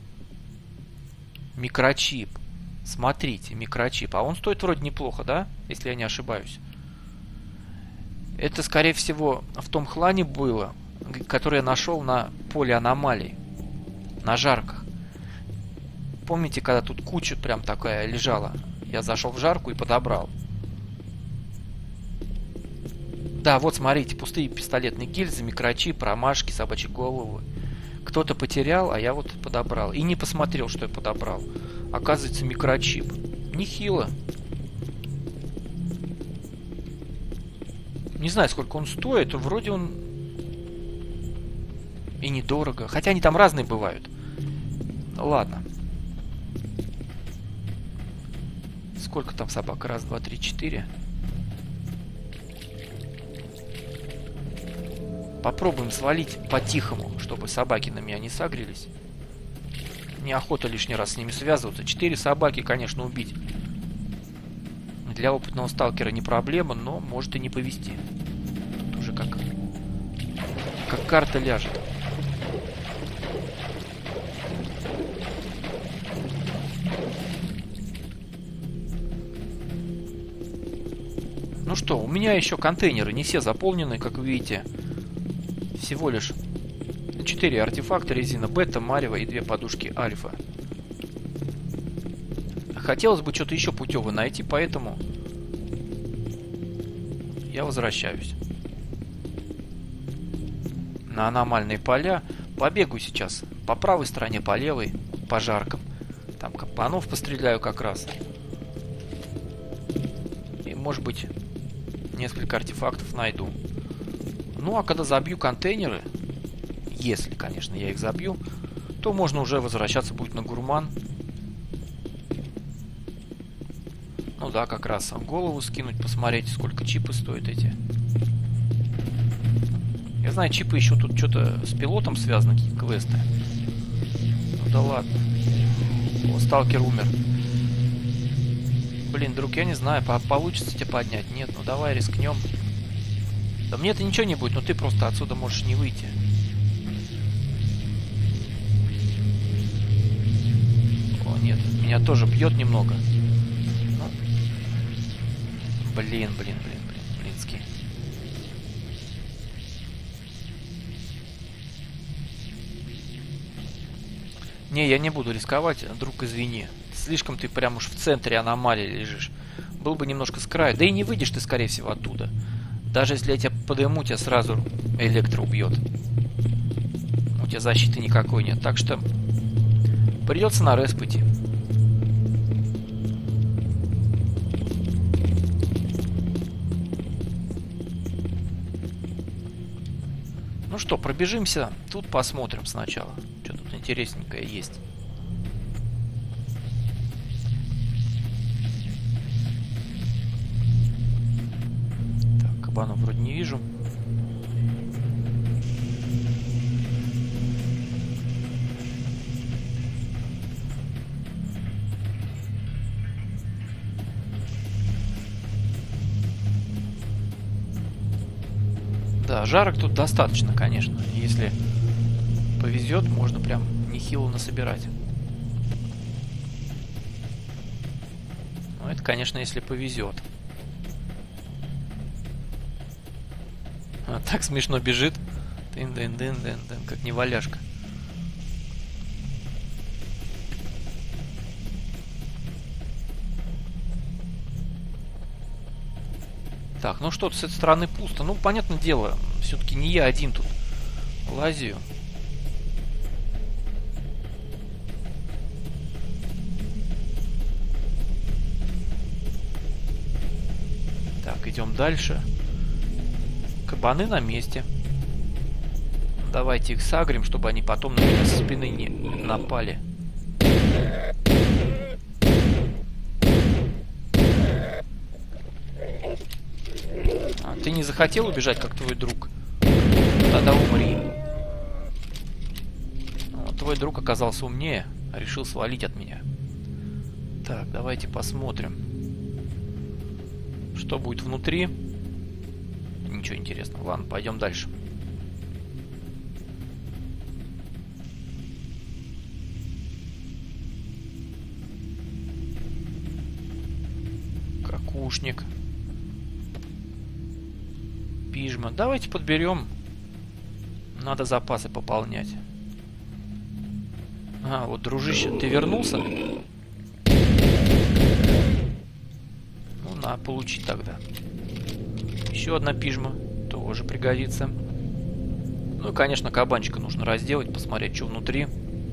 Микрочип. Смотрите, микрочип. А он стоит вроде неплохо, да? Если я не ошибаюсь. Это, скорее всего, в том хлане было, который я нашел на поле аномалий. На жарках. Помните, когда тут куча прям такая лежала? Я зашел в жарку и подобрал. Да, вот смотрите, пустые пистолетные гильзы, микрочип, ромашки, собачьи головы. Кто-то потерял, а я вот подобрал. И не посмотрел, что я подобрал. Оказывается, микрочип. Нехило. Не знаю, сколько он стоит. Вроде он и недорого. Хотя они там разные бывают. Ладно. Сколько там собак? Раз, два, три, четыре. Попробуем свалить по-тихому, чтобы собаки на меня не сагрились. Неохота лишний раз с ними связываться. 4 собаки, конечно, убить. Для опытного сталкера не проблема, но может и не повезти. Тут уже как карта ляжет. Ну что, у меня еще контейнеры не все заполнены, как вы видите. Всего лишь 4 артефакта: резина бета, марево и 2 подушки альфа. Хотелось бы что-то еще путевое найти, поэтому я возвращаюсь на аномальные поля. Побегаю сейчас по правой стороне, по левой, по жаркам. Там капанов постреляю как раз. И, может быть, несколько артефактов найду. Ну, а когда забью контейнеры, если, конечно, я их забью, то можно уже возвращаться будет на гурман. Ну да, как раз голову скинуть, посмотреть, сколько чипы стоят эти. Я знаю, чипы еще тут что-то с пилотом связаны, какие-то квесты. Ну да ладно. О, сталкер умер. Блин, друг, я не знаю, получится тебя поднять? Нет, ну давай рискнем. Да мне-то ничего не будет, но ты просто отсюда можешь не выйти. О, нет, меня тоже бьет немного. Ну. Блинский. Не, я не буду рисковать, друг, извини. Слишком ты прям уж в центре аномалии лежишь. Был бы немножко с краю. Да и не выйдешь ты, скорее всего, оттуда. Даже если я тебя подыму, тебя сразу электро убьет. У тебя защиты никакой нет. Так что придется на рез пойти. Ну что, пробежимся. Тут посмотрим сначала. Что тут интересненькое есть. Кабанов вроде не вижу. Да, жарок тут достаточно, конечно. Если повезет, можно прям нехило насобирать. Но это, конечно, если повезет. Так смешно бежит. Дын-дын-дын-дын-дын, как неваляшка. Так, ну что-то с этой стороны пусто. Ну, понятное дело, все-таки не я один тут лазию. Так, идем дальше. Кабаны на месте. Давайте их сагрим, чтобы они потом на меня со спины не напали. А, ты не захотел убежать, как твой друг? Тогда умри. Вот, твой друг оказался умнее, а решил свалить от меня. Так, давайте посмотрим. Что будет внутри? Ничего интересного. Ладно, пойдем дальше. Какушник. Пижма. Давайте подберем. Надо запасы пополнять. А, вот, дружище, ты вернулся? Ну, на, получи тогда. Еще одна пижма. Тоже пригодится. Ну и, конечно, кабанчика нужно разделать, посмотреть, что внутри.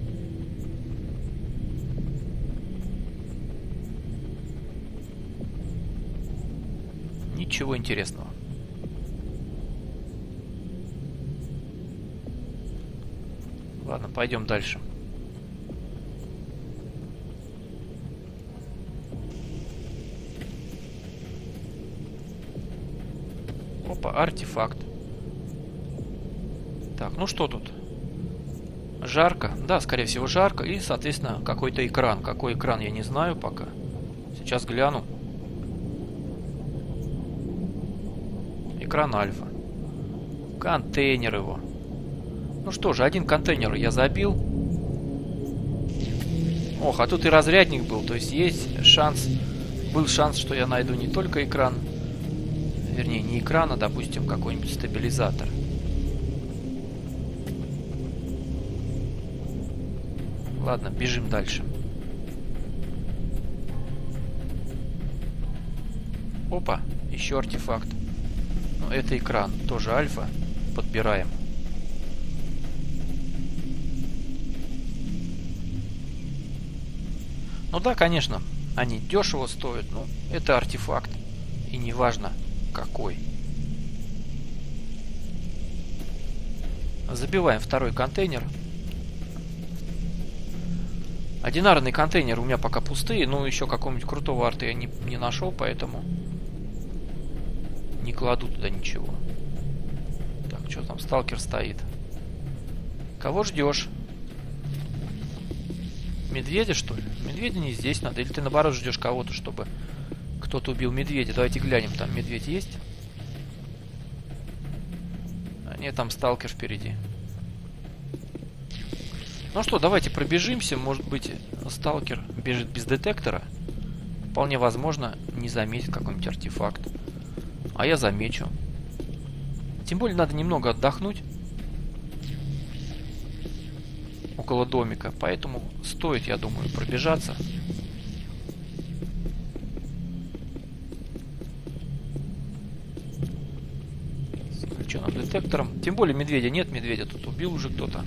Ничего интересного. Ладно, пойдем дальше. Опа, артефакт. Так, ну что тут? Жарко. Да, скорее всего, жарко. И, соответственно, какой-то экран. Какой экран, я не знаю пока. Сейчас гляну. Экран альфа. Контейнер его. Ну что же, один контейнер я забил. Ох, а тут и разрядник был. То есть есть шанс. Был шанс, что я найду не только экран. Вернее, не экран, а, допустим, какой-нибудь стабилизатор. Ладно, бежим дальше. Опа, еще артефакт. Ну, это экран, тоже альфа. Подбираем. Ну да, конечно, они дешево стоят, но это артефакт. И неважно, какой. Забиваем второй контейнер. Одинарные контейнеры у меня пока пустые, но еще какого-нибудь крутого арта я не нашел, поэтому не кладу туда ничего. Так, что там, сталкер стоит. Кого ждешь? Медведя, что ли? Медведя не здесь надо. Или ты, наоборот, ждешь кого-то, чтобы кто-то убил медведя? Давайте глянем, там медведь есть? А нет, там сталкер впереди. Ну что, давайте пробежимся. Может быть, сталкер бежит без детектора. Вполне возможно, не заметит какой-нибудь артефакт. А я замечу. Тем более, надо немного отдохнуть около домика. Поэтому стоит, я думаю, пробежаться. С включенным детектором. Тем более, медведя нет. Медведя тут убил уже кто-то.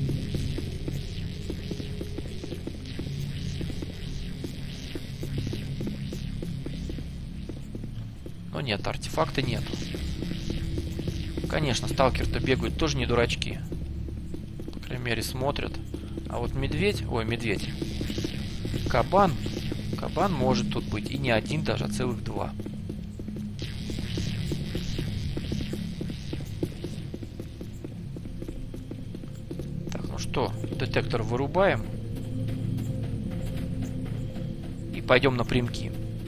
Но нет, артефакта нету. Конечно, сталкер-то бегают тоже не дурачки. По крайней мере, смотрят. А вот медведь... Ой, медведь. Кабан. Кабан может тут быть. И не один даже, а целых два. Так, ну что, детектор вырубаем. И пойдем напрямки.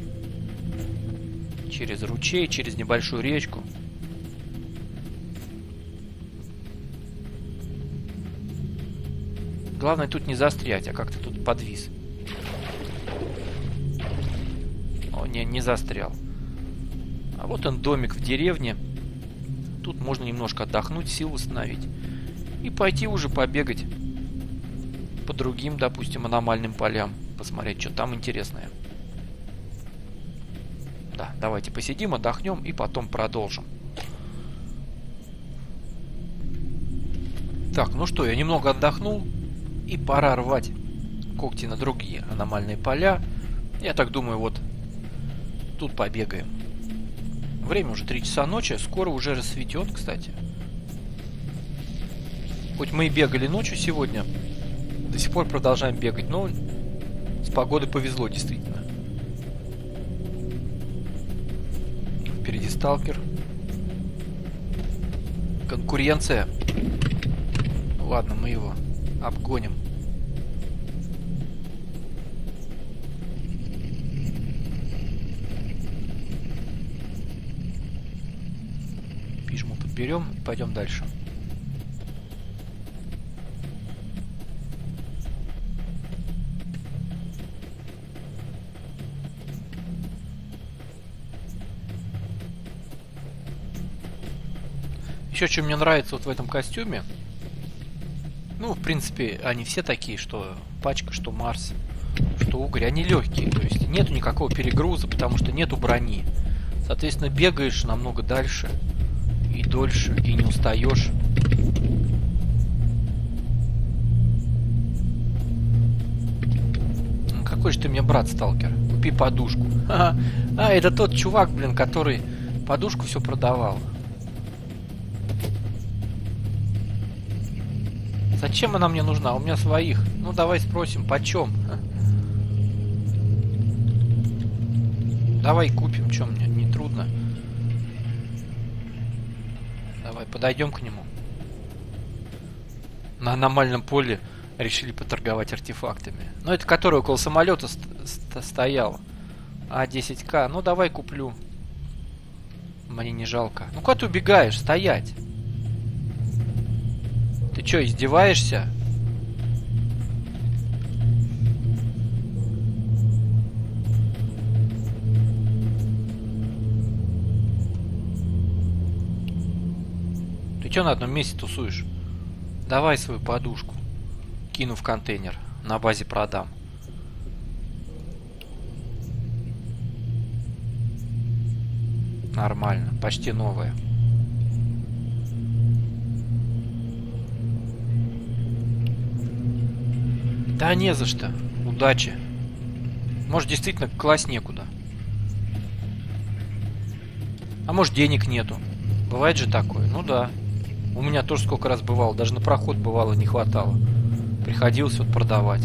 Через ручей, через небольшую речку. Главное тут не застрять, а как-то тут подвис. О, не застрял. А вот он, домик в деревне. Тут можно немножко отдохнуть, сил восстановить. И пойти уже побегать по другим, допустим, аномальным полям. Посмотреть, что там интересное. Да, давайте посидим, отдохнем и потом продолжим. Так, ну что, я немного отдохнул. И пора рвать когти на другие аномальные поля. Я так думаю, вот тут побегаем. Время уже 3 часа ночи, скоро уже рассветет, кстати. Хоть мы и бегали ночью сегодня, до сих пор продолжаем бегать, но с погодой повезло действительно. Впереди сталкер. Конкуренция. Ладно, мы его обгоним. Пижму подберем и пойдем дальше. Еще что мне нравится вот в этом костюме. Ну, в принципе, они все такие, что Пачка, что Марс, что Угорь, они легкие. То есть нету никакого перегруза, потому что нету брони. Соответственно, бегаешь намного дальше и дольше, и не устаешь. Какой же ты мне брат, сталкер? Купи подушку. А, это тот чувак, блин, который подушку все продавал. Зачем она мне нужна? У меня своих. Ну, давай спросим, почем? Давай купим, что мне, не трудно. Давай, подойдем к нему. На аномальном поле решили поторговать артефактами. Ну, это который около самолета стоял. А10К. Ну, давай куплю. Мне не жалко. Ну, куда ты убегаешь? Стоять. Ты что, издеваешься? Ты что на одном месте тусуешь? Давай свою подушку. Кину в контейнер. На базе продам. Нормально. Почти новая. Да не за что. Удачи. Может, действительно класть некуда. А может, денег нету. Бывает же такое. Ну да. У меня тоже сколько раз бывало. Даже на проход бывало не хватало. Приходилось вот продавать.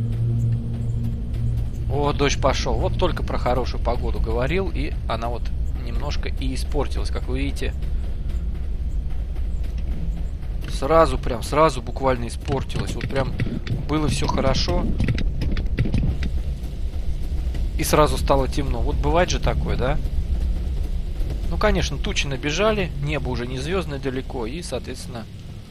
О, дождь пошел. Вот только про хорошую погоду говорил. И она вот немножко и испортилась. Как вы видите. Сразу буквально испортилось. Вот прям было все хорошо. И сразу стало темно. Вот бывает же такое, да? Ну, конечно, тучи набежали. Небо уже не звездное далеко. И, соответственно,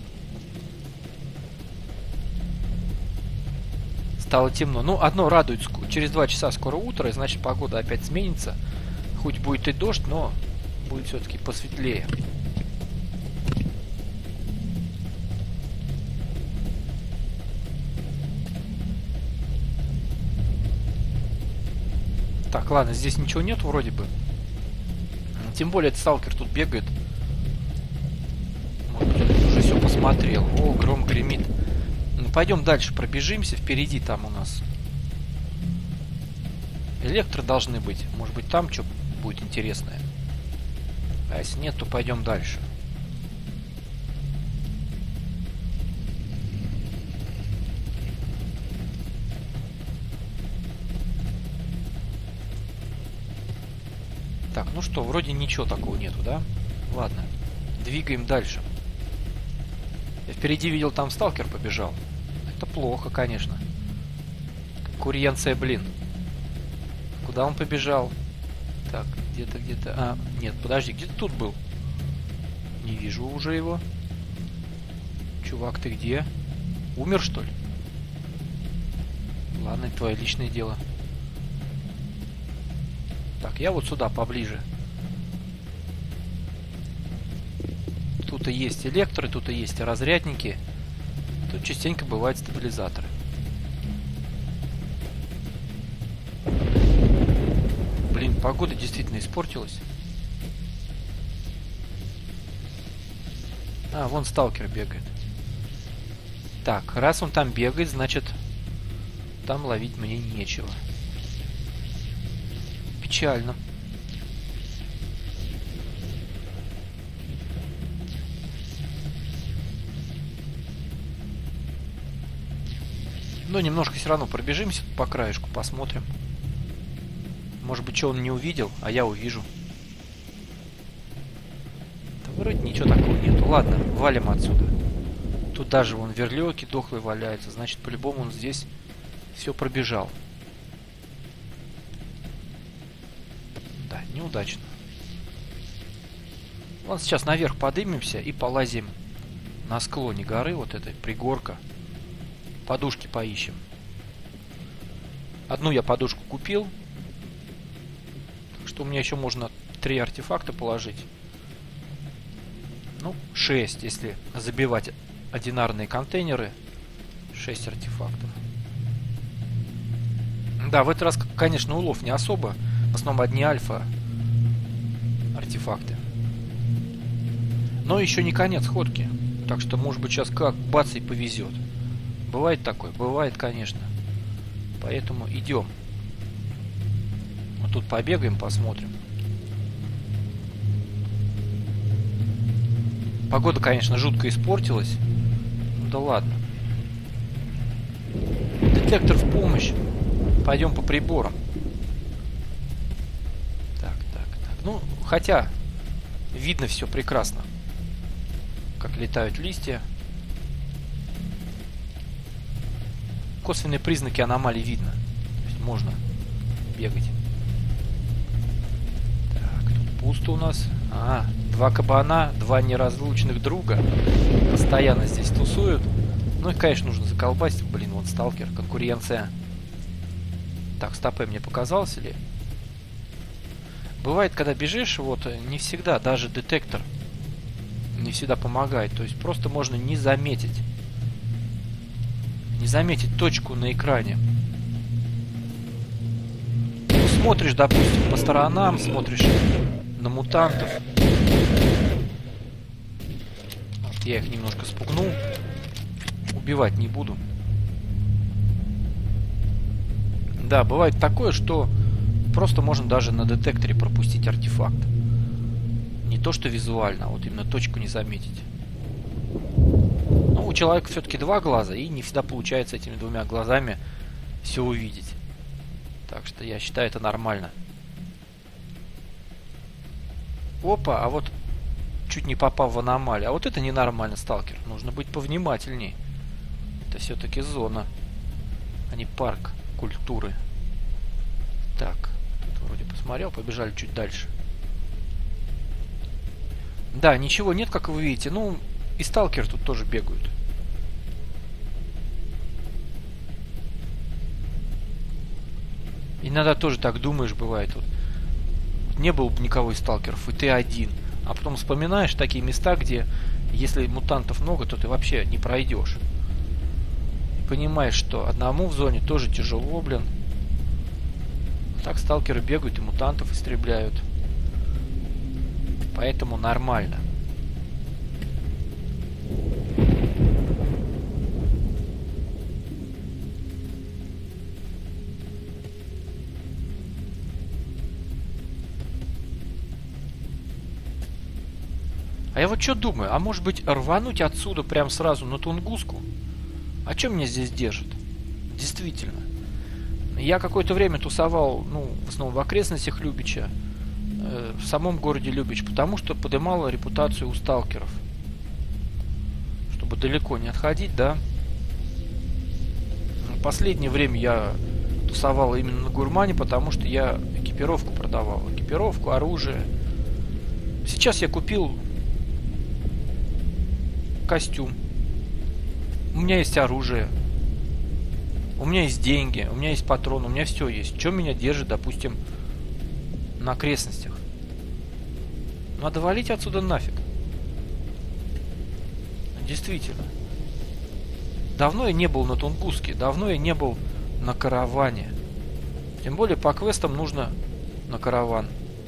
стало темно. Ну, одно радует. Через 2 часа скоро утро. И значит, погода опять сменится. Хоть будет и дождь, но будет все-таки посветлее. Так, ладно, здесь ничего нет вроде бы. Тем более этот сталкер тут бегает. Может быть, он уже все посмотрел. О, гром гремит. Ну, пойдем дальше, пробежимся. Впереди там у нас электро должны быть. Может быть, там что будет интересное. А если нет, то пойдем дальше. Так, ну что, вроде ничего такого нету, да? Ладно, двигаем дальше. Я впереди видел, там сталкер побежал. Это плохо, конечно. Конкуренция, блин. Куда он побежал? Так, где-то... А, нет, подожди, где ты тут был? Не вижу уже его. Чувак, ты где? Умер, что ли? Ладно, это твое личное дело. Так, я вот сюда поближе. тут и есть электры, тут и есть разрядники. Тут частенько бывают стабилизаторы. Блин, погода действительно испортилась. А, вон сталкер бегает. Так, раз он там бегает, значит, там ловить мне нечего. Печально. Но немножко все равно пробежимся по краешку, посмотрим. Может быть, что он не увидел, а я увижу. Да вроде ничего такого нету. Ладно, валим отсюда. Тут даже вон верлёки дохлые валяются. Значит, по-любому он здесь все пробежал. Да, неудачно. Ладно, сейчас наверх поднимемся и полазим на склоне горы, вот этой пригорка. Подушки поищем. Одну я подушку купил. Так что у меня еще можно 3 артефакта положить. Ну, 6, если забивать одинарные контейнеры. 6 артефактов. Да, в этот раз, конечно, улов не особо. В основном одни альфа артефакты. Но еще не конец ходки. Так что, может быть, сейчас как бац и повезет. Бывает такое? Бывает, конечно. Поэтому идем. Вот тут побегаем, посмотрим. Погода, конечно, жутко испортилась. Ну да ладно. Детектор в помощь. Пойдем по приборам. Так. Ну, хотя видно все прекрасно. Как летают листья. Косвенные признаки аномалий видно. То есть можно бегать. Так, тут пусто у нас. 2 кабана, 2 неразлучных друга. Постоянно здесь тусуют. Ну их, конечно, нужно заколбасить. Блин, вот сталкер, конкуренция. Так, стопэ мне показалось или... Бывает, когда бежишь, вот, не всегда, даже детектор не всегда помогает. То есть просто можно не заметить точку на экране. Ну, смотришь, допустим, по сторонам, смотришь на мутантов. Вот, я их немножко спугнул. Убивать не буду. Да, бывает такое, что просто можно даже на детекторе пропустить артефакт. Не то, что визуально, а вот именно точку не заметить. Но у человека все-таки 2 глаза, и не всегда получается этими 2 глазами все увидеть. Так что я считаю, это нормально. Опа, а вот чуть не попал в аномалию. А вот это ненормально, сталкер. Нужно быть повнимательней. Это все-таки зона, а не парк культуры. Так, тут вроде посмотрел, побежали чуть дальше. Да, ничего нет, как вы видите. Ну, и сталкеры тут тоже бегают. Иногда тоже так думаешь, бывает. Вот. Не было бы никого из сталкеров, и ты один. А потом вспоминаешь такие места, где, если мутантов много, то ты вообще не пройдешь. И понимаешь, что одному в зоне тоже тяжело, блин. Так сталкеры бегают и мутантов истребляют. Поэтому нормально. А я вот что думаю, а может быть рвануть отсюда прям сразу на Тунгуску? А что меня здесь держит? Действительно. Я какое-то время тусовал, ну, в основном в окрестностях Любича, в самом городе Любич, потому что поднимала репутацию у сталкеров. Чтобы далеко не отходить, да. В последнее время я тусовал именно на Гурмане, потому что я экипировку продавал. Экипировку, оружие. Сейчас я купил костюм. У меня есть оружие. У меня есть деньги. У меня есть патроны. У меня все есть. Что меня держит, допустим, на окрестностях? Надо валить отсюда нафиг. Действительно. Давно я не был на Тунгуске, давно я не был на караване. Тем более по квестам нужно на караван.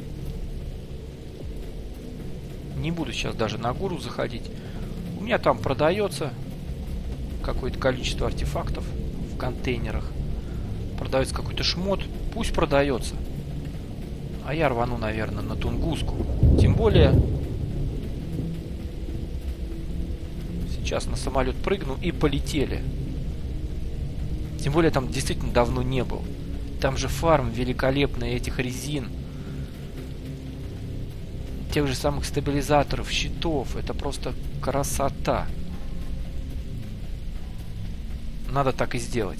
Не буду сейчас даже на гору заходить. У меня там продается какое-то количество артефактов в контейнерах. Продается какой-то шмот. Пусть продается. А я рвану, наверное, на Тунгуску. Тем более... Сейчас на самолет прыгну и полетели. Тем более там действительно давно не был. Там же фарм великолепный этих резин. Тех же самых стабилизаторов, щитов. Это просто красота. Надо так и сделать.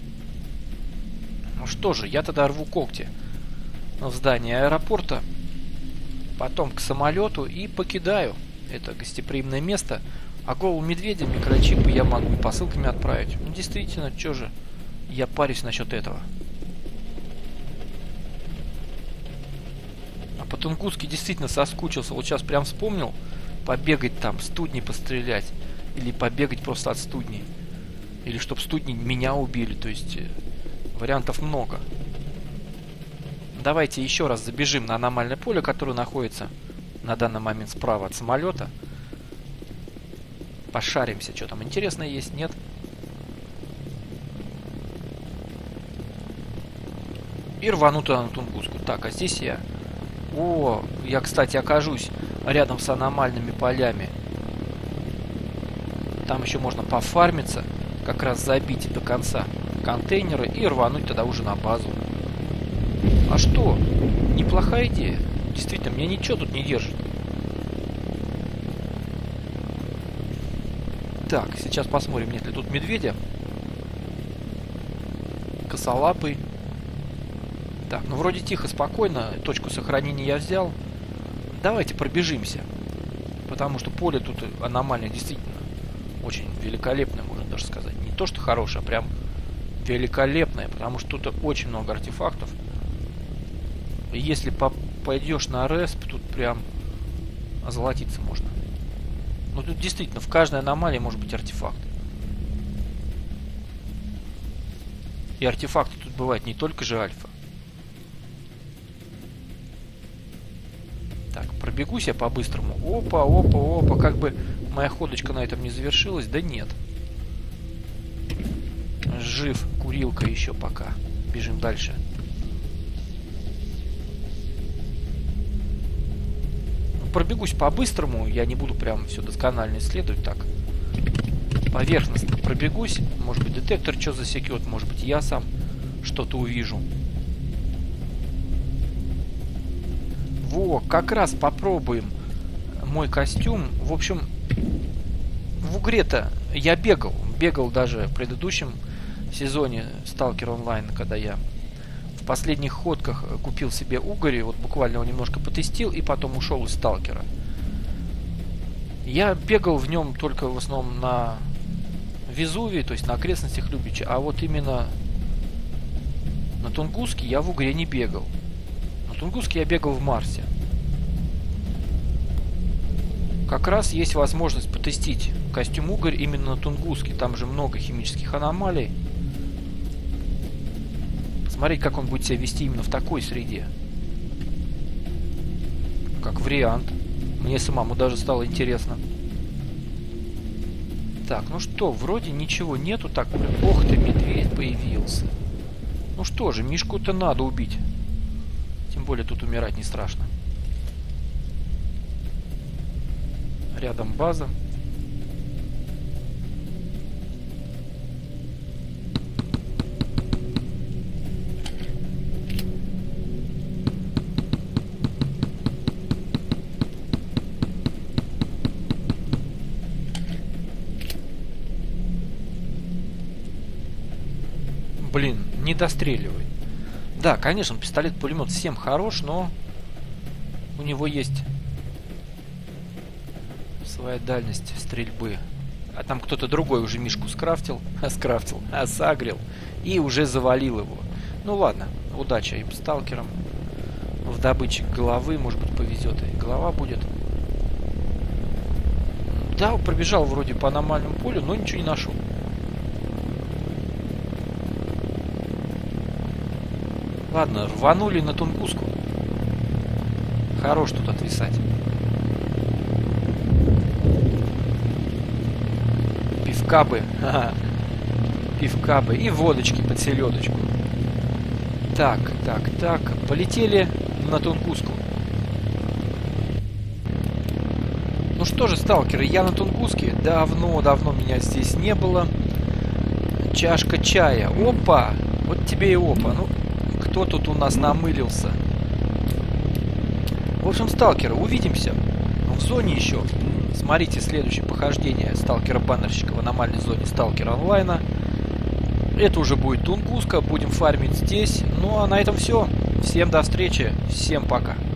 Ну что же, я тогда рву когти в здание аэропорта. Потом к самолету и покидаю это гостеприимное место. А голову медведя, микрочипы я могу посылками отправить. Ну, действительно, что же я парюсь насчет этого. А по Тунгуске действительно соскучился. Вот сейчас прям вспомнил побегать там, студни пострелять. Или побегать просто от студней. Или чтоб студни меня убили. То есть вариантов много. Давайте еще раз забежим на аномальное поле, которое находится на данный момент справа от самолета. Пошаримся, что там интересное есть, нет? И рвану туда на Тунгуску. Так, а здесь я... О, я, кстати, окажусь рядом с аномальными полями. Там еще можно пофармиться, как раз забить до конца контейнеры и рвануть тогда уже на базу. А что? Неплохая идея. Действительно, меня ничего тут не держит. Так, сейчас посмотрим, нет ли тут медведя. Косолапый. Так, ну вроде тихо, спокойно. Точку сохранения я взял. Давайте пробежимся. Потому что поле тут аномальное действительно очень великолепное, можно даже сказать. Не то, что хорошее, а прям великолепное. Потому что тут очень много артефактов. И если пойдешь на респ, тут прям озолотиться можно. Ну тут действительно в каждой аномалии может быть артефакт. И артефакты тут бывают не только же альфа. Так, пробегусь я по-быстрому. Опа, опа, опа. Как бы моя ходочка на этом не завершилась. Да нет. Жив. Курилка еще пока. Бежим дальше. Пробегусь по-быстрому, я не буду прям все досконально исследовать, так. Поверхностно пробегусь, может быть детектор что засекет, может быть я сам что-то увижу. Во, как раз попробуем мой костюм. В общем, в игре-то я бегал даже в предыдущем сезоне Stalker Online, когда я в последних ходках купил себе угорь, вот буквально его немножко потестил и потом ушел из Сталкера. Я бегал в нем только в основном на Везувии, то есть на окрестностях Любича, а вот именно на Тунгуске я в угре не бегал. На Тунгуске я бегал в Марсе. Как раз есть возможность потестить костюм угорь именно на Тунгуске, там же много химических аномалий. Смотреть, как он будет себя вести именно в такой среде. Как вариант. Мне самому даже стало интересно. Так, ну что, вроде ничего нету. Так, ох ты, медведь появился. Ну что же, Мишку-то надо убить. Тем более тут умирать не страшно. Рядом база. Блин, не достреливай. Да, конечно, пистолет-пулемет всем хорош, но у него есть своя дальность стрельбы. А там кто-то другой уже Мишку сагрил и уже завалил его. Ну ладно, удачи им, сталкерам. В добыче головы, может быть, повезет, и голова будет. Да, пробежал вроде по аномальному полю, но ничего не нашел. Ладно, рванули на Тунгуску. Хорош тут отвисать. Пивка бы. Пивка бы. И водочки под селедочку. Так. Полетели на Тунгуску. Ну что же, сталкеры, я на Тунгуске. Давно меня здесь не было. Чашка чая. Опа! Вот тебе и опа. Ну, кто тут у нас намылился? В общем, сталкеры, увидимся в зоне еще. Смотрите следующее похождение сталкера-баннерщика в аномальной зоне сталкера онлайна. Это уже будет Тунгуска. Будем фармить здесь. Ну а на этом все. Всем до встречи. Всем пока.